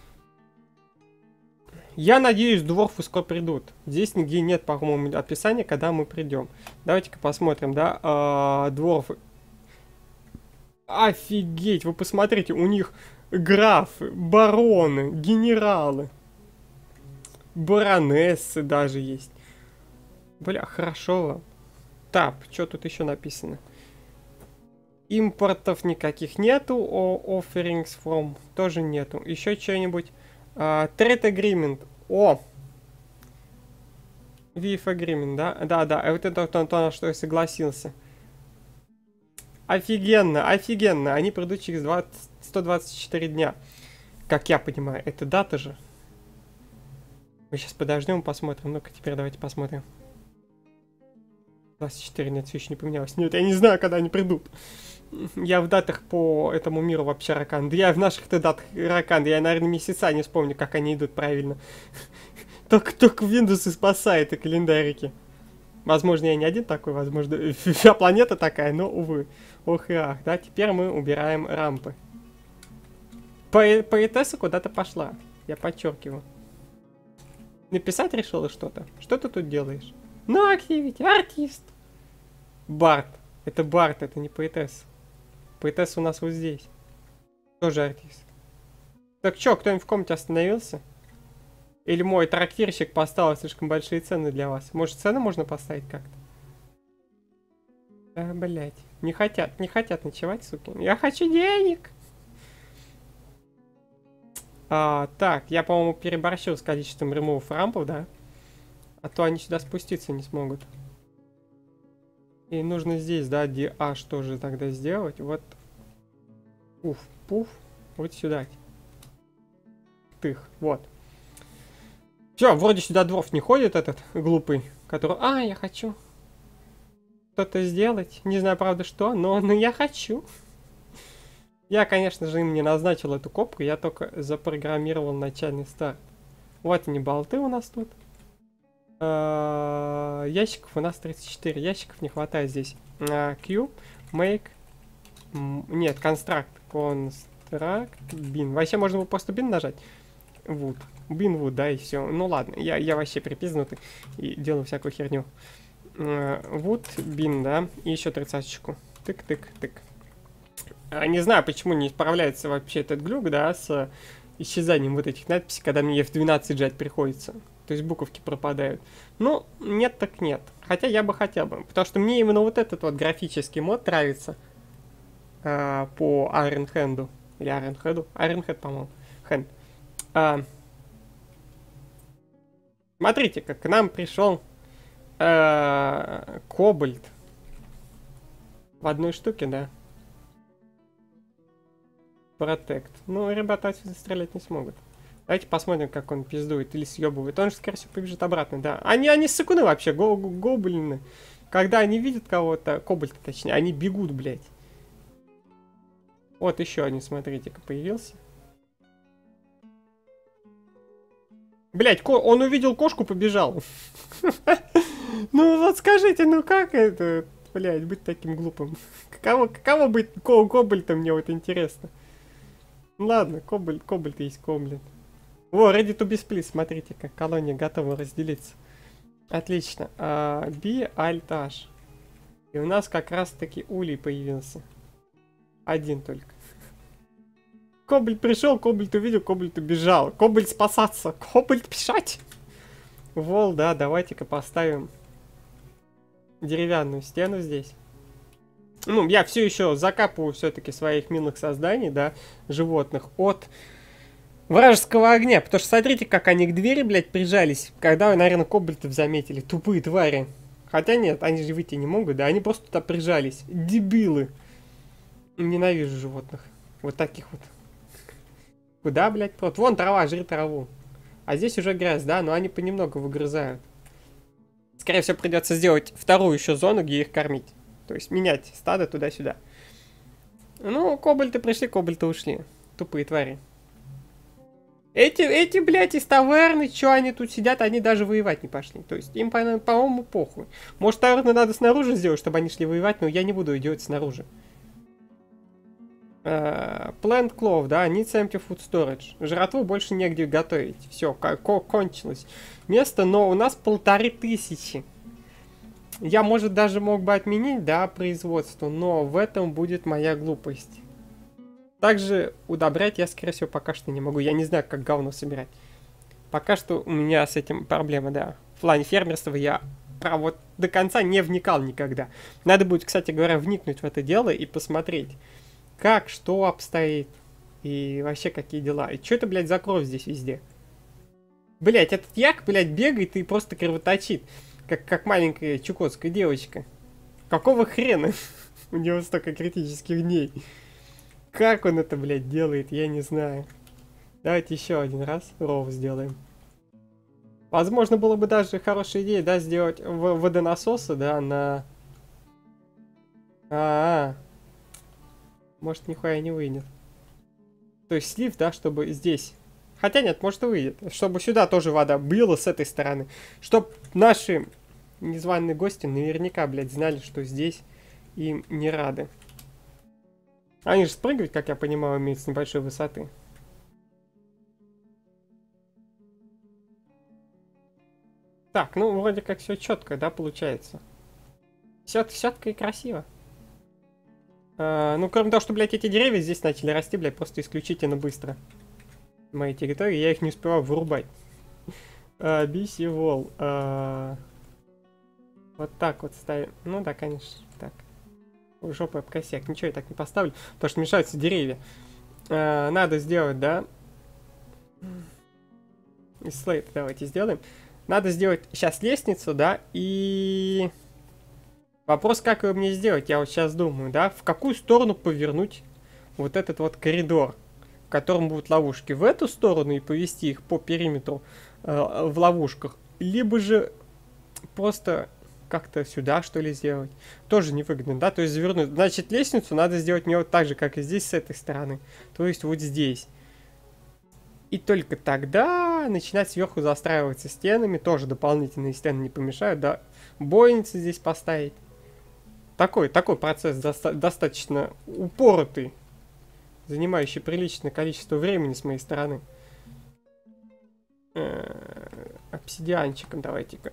[SPEAKER 1] Я надеюсь, дворфы скоро придут. Здесь нигде нет, по-моему, описания, когда мы придем. Давайте-ка посмотрим, да, а, дворфы. Офигеть, вы посмотрите, у них графы, бароны, генералы, баронессы даже есть. Бля, хорошо. Так, что тут еще написано? Импортов никаких нету, о, offerings from тоже нету. Еще что-нибудь. Uh, Trade Agreement. О! ви эф Agreement, да? Да, да, вот это то, то, на что я согласился. Офигенно, офигенно. Они придут через сто двадцать четыре дня. Как я понимаю, это дата же. Мы сейчас подождем, посмотрим. Ну-ка, теперь давайте посмотрим. двадцать четыре, нет, все еще не поменялось. Нет, я не знаю, когда они придут. Я в датах по этому миру вообще ракан. Да я в наших-то датах ракан. Я, наверное, месяца не вспомню, как они идут правильно. Только, только Windows и спасает, и календарики. Возможно, я не один такой, возможно, вся планета такая, но, увы. Ох и ах, да, теперь мы убираем рампы. По поэтесса куда-то пошла, я подчеркиваю. Написать решила что-то? Что ты тут делаешь? Ну, активити, артист. Барт. Это Барт, это не поэтесса. Поэтесса у нас вот здесь. Тоже артист. Так чё, кто-нибудь в комнате остановился? Или мой трактирщик поставил слишком большие цены для вас? Может, цены можно поставить как-то? А, блять. Не хотят, не хотят ночевать, суки. Я хочу денег! А, так, я, по-моему, переборщил с количеством ремов рампов, да? А то они сюда спуститься не смогут. И нужно здесь, да, ди аш тоже тогда сделать. Вот. Пуф, пуф. Вот сюда. Тых, вот. Все, вроде сюда дворф не ходит этот глупый, который... А, я хочу что-то сделать. Не знаю, правда, что, но, но я хочу. Я, конечно же, им не назначил эту копку, я только запрограммировал начальный старт. Вот они, болты у нас тут. Uh, ящиков у нас тридцать четыре. Ящиков не хватает здесь. Uh, Q, make. Нет, construct. Construct. Bin. Вообще можно было просто bin нажать. Wood. Bin wood, да, и все. Ну ладно, я, я вообще припизнутый и делаю всякую херню. Uh, wood, bin, да. И еще тридцаточку. Тык-тык-тык. Uh, не знаю, почему не исправляется вообще этот глюк, да, с исчезанием вот этих надписей, когда мне эф двенадцать жать приходится. То есть буковки пропадают. Ну, нет так нет. Хотя я бы хотел бы. Потому что мне именно вот этот вот графический мод нравится. Э, по Iron Hand. Или Iron Head. Iron Head, по-моему. Hand. Э, смотрите, как к нам пришел э, Кобальт. В одной штуке, да. Протект. Ну, ребята отсюда стрелять не смогут. Давайте посмотрим, как он пиздует или съебывает. Он же, скорее всего, побежит обратно, да. Они, они сыкуны вообще, го го гоблины. Когда они видят кого-то, кобальта точнее, они бегут, блядь. Вот еще один, смотрите-ка, появился. Блядь, он увидел кошку, побежал. Ну вот скажите, ну как это, блядь, быть таким глупым? Каково, каково быть кобальтом, мне вот интересно. Ладно, кобальт, кобальт есть кобальт. Во, ready to be split, смотрите, как колония готова разделиться. Отлично. А, B, Alt, H. И у нас как раз таки улей появился. Один только. Кобальт пришел, Кобальт увидел, Кобальт убежал. Кобальт спасаться, Кобальт бежать. Вол, да, давайте-ка поставим деревянную стену здесь. Ну, я все еще закапываю все-таки своих милых созданий, да, животных от вражеского огня. Потому что смотрите, как они к двери, блядь, прижались, когда, наверное, кобальтов заметили. Тупые твари. Хотя нет, они же выйти не могут, да, они просто туда прижались. Дебилы. Ненавижу животных. Вот таких вот. Куда, блядь, прот? Вон трава, жри траву. А здесь уже грязь, да, но они понемногу выгрызают. Скорее всего, придется сделать вторую еще зону, где их кормить. То есть менять стадо туда-сюда. Ну, кобальты пришли, кобальты ушли. Тупые твари. Эти, эти, блядь, из таверны, что они тут сидят, они даже воевать не пошли. То есть им, по-моему, похуй. Может, таверны надо снаружи сделать, чтобы они шли воевать, но я не буду делать снаружи. Uh, plant clove, да, needs empty food storage. Жратву больше негде готовить. Все, кончилось место, но у нас полторы тысячи. Я, может, даже мог бы отменить, да, производство, но в этом будет моя глупость. Также удобрять я, скорее всего, пока что не могу. Я не знаю, как говно собирать. Пока что у меня с этим проблема, да. В плане фермерства я прав, вот до конца не вникал никогда. Надо будет, кстати говоря, вникнуть в это дело и посмотреть, как, что обстоит, и вообще какие дела. И что это, блядь, за кровь здесь везде? Блядь, этот як, блядь, бегает и просто кровоточит. Как, как маленькая чукотская девочка. Какого хрена? У него столько критических дней. Как он это, блядь, делает, я не знаю. Давайте еще один раз ров сделаем. Возможно, было бы даже хорошая идея, да, сделать водонасосы, да, на... А-а-а. Может, нихуя не выйдет. То есть слив, да, чтобы здесь. Хотя нет, может и выйдет. Чтобы сюда тоже вода била с этой стороны. Чтоб наши незваные гости наверняка, блядь, знали, что здесь им не рады. Они же спрыгивать, как я понимаю, умеют с небольшой высоты. Так, ну вроде как все четко, да, получается. Все четко и красиво. Uh, ну, кроме того, что, блядь, эти деревья здесь начали расти, блядь, просто исключительно быстро. На моей территории я их не успеваю вырубать. Uh, би си wall. Uh, вот так вот ставим. Ну да, конечно, так. Жопа об косяк. Ничего я так не поставлю, потому что мешаются деревья. Uh, надо сделать, да. Из слейта давайте сделаем. Надо сделать сейчас лестницу, да, и... Вопрос, как его мне сделать, я вот сейчас думаю, да? В какую сторону повернуть вот этот вот коридор, в котором будут ловушки? В эту сторону и повести их по периметру э, в ловушках? Либо же просто как-то сюда, что ли, сделать? Тоже невыгодно, да? То есть завернуть. Значит, лестницу надо сделать не вот так же, как и здесь, с этой стороны. То есть вот здесь. И только тогда начинать сверху застраиваться стенами. Тоже дополнительные стены не помешают, да? Бойницы здесь поставить. Такой, такой процесс доста- достаточно упоротый, занимающий приличное количество времени с моей стороны. Э-э- обсидианчиком давайте-ка.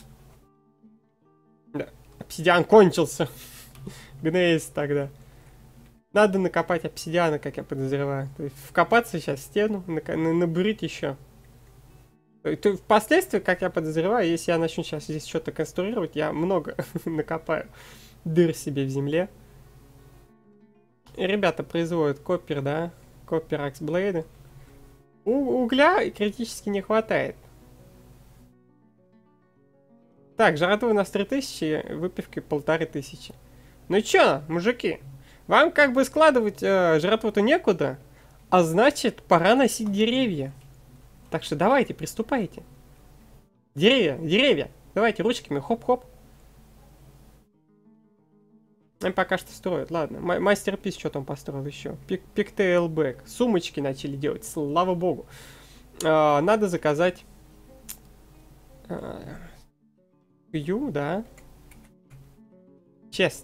[SPEAKER 1] Да, обсидиан кончился. Гнейс тогда. Надо накопать обсидиана, как я подозреваю. То есть вкопаться сейчас в стену, набурить еще. То впоследствии, как я подозреваю, если я начну сейчас здесь что-то конструировать, я много накопаю дыр себе в земле. И ребята производят коппер, да? Коппер аксблейды. У угля критически не хватает. Так, жратвы у нас три тысячи, выпивки полторы тысячи. Ну чё, мужики, вам как бы складывать э, жратву-то некуда, а значит, пора носить деревья. Так что давайте, приступайте. Деревья, деревья. Давайте ручками, хоп-хоп. Они пока что строят, ладно. Мастерпис что там построил еще? Пиктейл бэк. Сумочки начали делать, слава богу. А, надо заказать... Ю, да. Чест.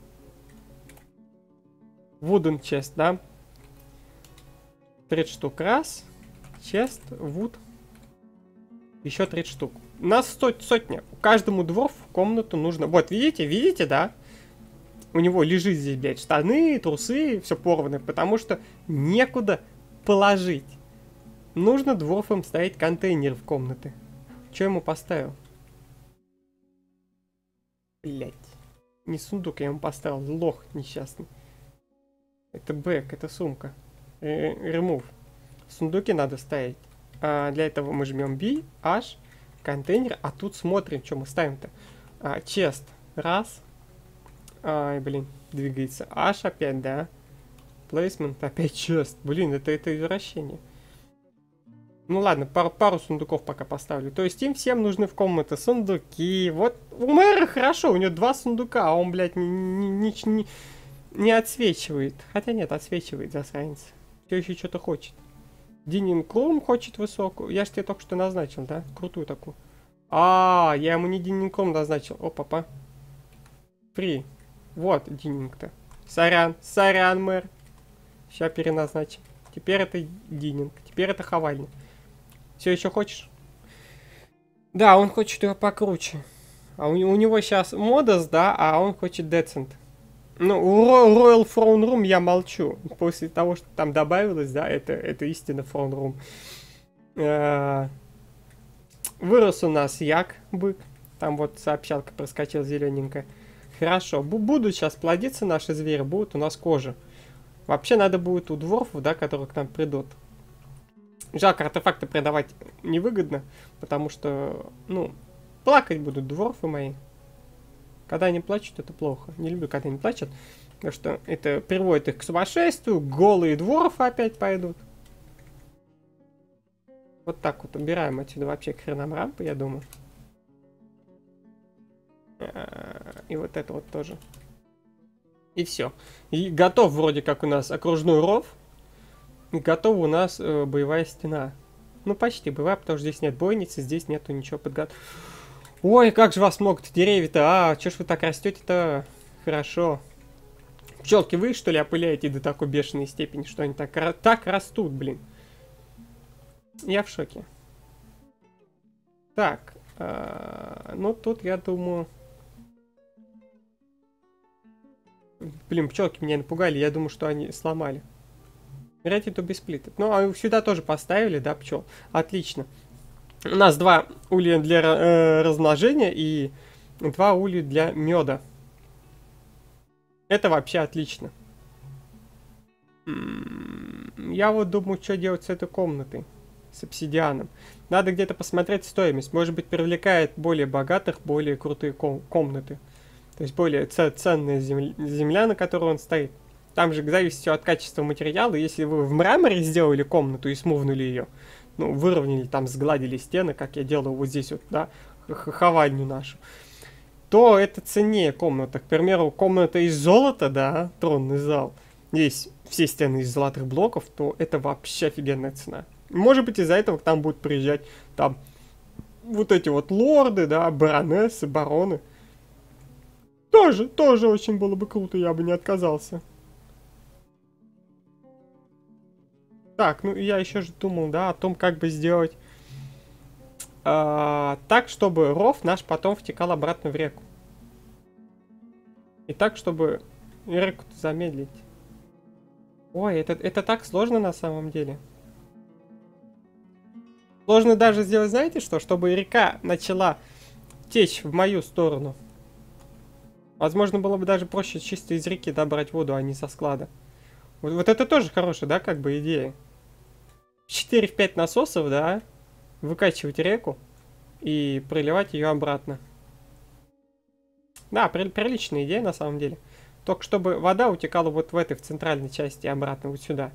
[SPEAKER 1] Wooden чест, да. тридцать штук раз. Чест, вуд. Еще тридцать штук. У нас сот, сотня. Каждому дворфу в комнату нужно... Вот, видите, видите, да? У него лежит здесь, блядь, штаны, трусы, все порвано, потому что некуда положить. Нужно дворфам ставить контейнер в комнаты. Че ему поставил? Блять. Не сундук я ему поставил, лох несчастный. Это бэк, это сумка. Remove. Сундуки надо ставить. А для этого мы жмем B, H, контейнер, а тут смотрим, что мы ставим-то. А, чест. Раз. Ай, блин, двигается. H опять, да. Placement, опять чест. Блин, это, это извращение. Ну ладно, пару, пару сундуков пока поставлю. То есть им всем нужны в комнате сундуки. Вот у мэра хорошо, у него два сундука, а он, блядь, не, не, не, не, не отсвечивает. Хотя нет, отсвечивает, засранец. Все еще что-то хочет. Дининг Рум хочет высокую. Я же тебе только что назначил, да? Крутую такую. А, я ему не Дининг Рум назначил. О, папа. Фри. Вот Дининг-то. Сорян, сорян, мэр. Сейчас переназначим. Теперь это Дининг. Теперь это хавальня. Все еще хочешь? Да, он хочет ее покруче. А у, у него сейчас модас, да, а он хочет Decent. Ну, у Royal Throne Room я молчу. После того, что там добавилось, да, это, это истинно Throne Room. Вырос у нас як, бык. Там вот сообщалка проскочила зелененькая. Хорошо. Будут сейчас плодиться наши звери, будут у нас кожа. Вообще надо будет у дворфов, да, которые к нам придут. Жалко, артефакты продавать невыгодно, потому что, ну, плакать будут дворфы мои. Когда они плачут, это плохо. Не люблю, когда они плачут, потому что это приводит их к сумасшествию, голые дворфы опять пойдут. Вот так вот убираем отсюда вообще к хренам рампы, я думаю. И вот это вот тоже. И все. И готов вроде как у нас окружной ров. И готова у нас э, боевая стена. Ну, почти боевая, потому что здесь нет бойницы, здесь нету ничего подготовки. Ой, как же вас много-то деревья-то, а, чё ж вы так растете-то? Хорошо. Пчелки, вы что ли опыляете до такой бешеной степени, что они так, так растут, блин? Я в шоке. Так, э, ну тут я думаю... Блин, пчелки меня напугали, я думаю, что они сломали. Ready to be split. Ну, а сюда тоже поставили, да, пчел. Отлично. У нас два улья для э, размножения и два улья для меда. Это вообще отлично. Я вот думаю, что делать с этой комнатой. С обсидианом. Надо где-то посмотреть стоимость. Может быть, привлекает более богатых, более крутые ком комнаты. То есть более ценная земля, земля, на которой он стоит. Там же зависит все от качества материала. Если вы в мраморе сделали комнату и смувнули ее, ну, выровняли, там, сгладили стены, как я делаю вот здесь вот, да, хавальню нашу, то это ценнее комната. К примеру, комната из золота, да, тронный зал, здесь все стены из золотых блоков, то это вообще офигенная цена. Может быть, из-за этого к нам будут приезжать там вот эти вот лорды, да, баронессы, бароны. Тоже, тоже очень было бы круто, я бы не отказался. Так, ну я еще же думал, да, о том, как бы сделать э, так, чтобы ров наш потом втекал обратно в реку. И так, чтобы реку замедлить. Ой, это, это так сложно на самом деле. Сложно даже сделать, знаете что? Чтобы река начала течь в мою сторону. Возможно, было бы даже проще чисто из реки добрать воду, а не со склада. Вот, вот это тоже хорошая, да, как бы идея. четыре-пять насосов, да, выкачивать реку и проливать ее обратно. Да, при, приличная идея на самом деле. Только чтобы вода утекала вот в этой, в центральной части и обратно вот сюда.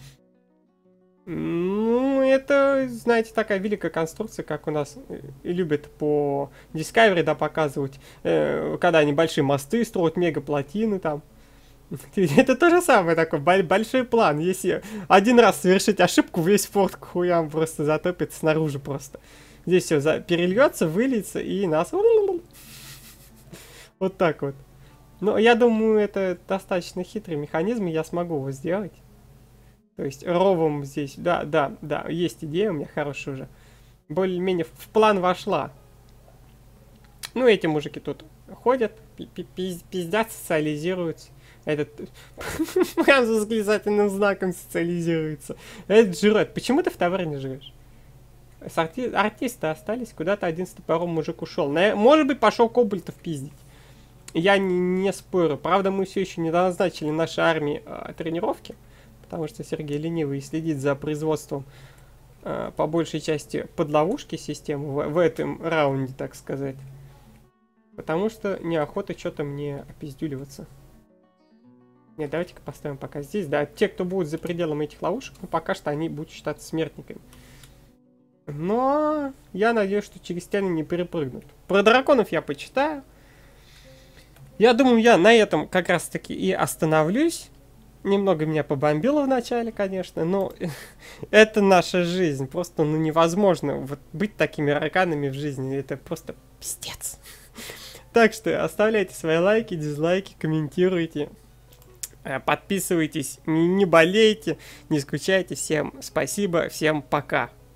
[SPEAKER 1] Ну, это, знаете, такая великая конструкция, как у нас любят по Discovery, да, показывать, э, когда они большие мосты строят, мегаплотины там. Это то же самое, такой большой план. Если один раз совершить ошибку, весь форт к хуям просто затопит снаружи просто. Здесь все перельется, выльется и нас... Вот так вот. Но я думаю, это достаточно хитрый механизм, и я смогу его сделать. То есть ровом здесь... Да, да, да, есть идея у меня хорошая уже. Более-менее в план вошла. Ну, эти мужики тут ходят, пиздят, социализируются. Этот прям с восклицательным знаком социализируется. Этот жрет. Почему ты в таверне живешь? Арти... Артисты остались, куда-то один стопором мужик ушел. Может быть, пошел кобальтов пиздить. Я не, не спорю. Правда, мы все еще не назначили нашей армии а, тренировки, потому что Сергей ленивый следит за производством а, по большей части подловушки системы в, в этом раунде, так сказать. Потому что неохота что-то мне опиздюливаться. Нет, давайте-ка поставим пока здесь. Да, те, кто будут за пределами этих ловушек, ну, пока что они будут считаться смертниками. Но я надеюсь, что через стены не перепрыгнут. Про драконов я почитаю. Я думаю, я на этом как раз-таки и остановлюсь. Немного меня побомбило в начале, конечно, но это наша жизнь. Просто ну, невозможно вот, быть такими раканами в жизни. Это просто пиздец. Так что оставляйте свои лайки, дизлайки, комментируйте. Подписывайтесь, не, не болейте, не скучайте. Всем спасибо, всем пока.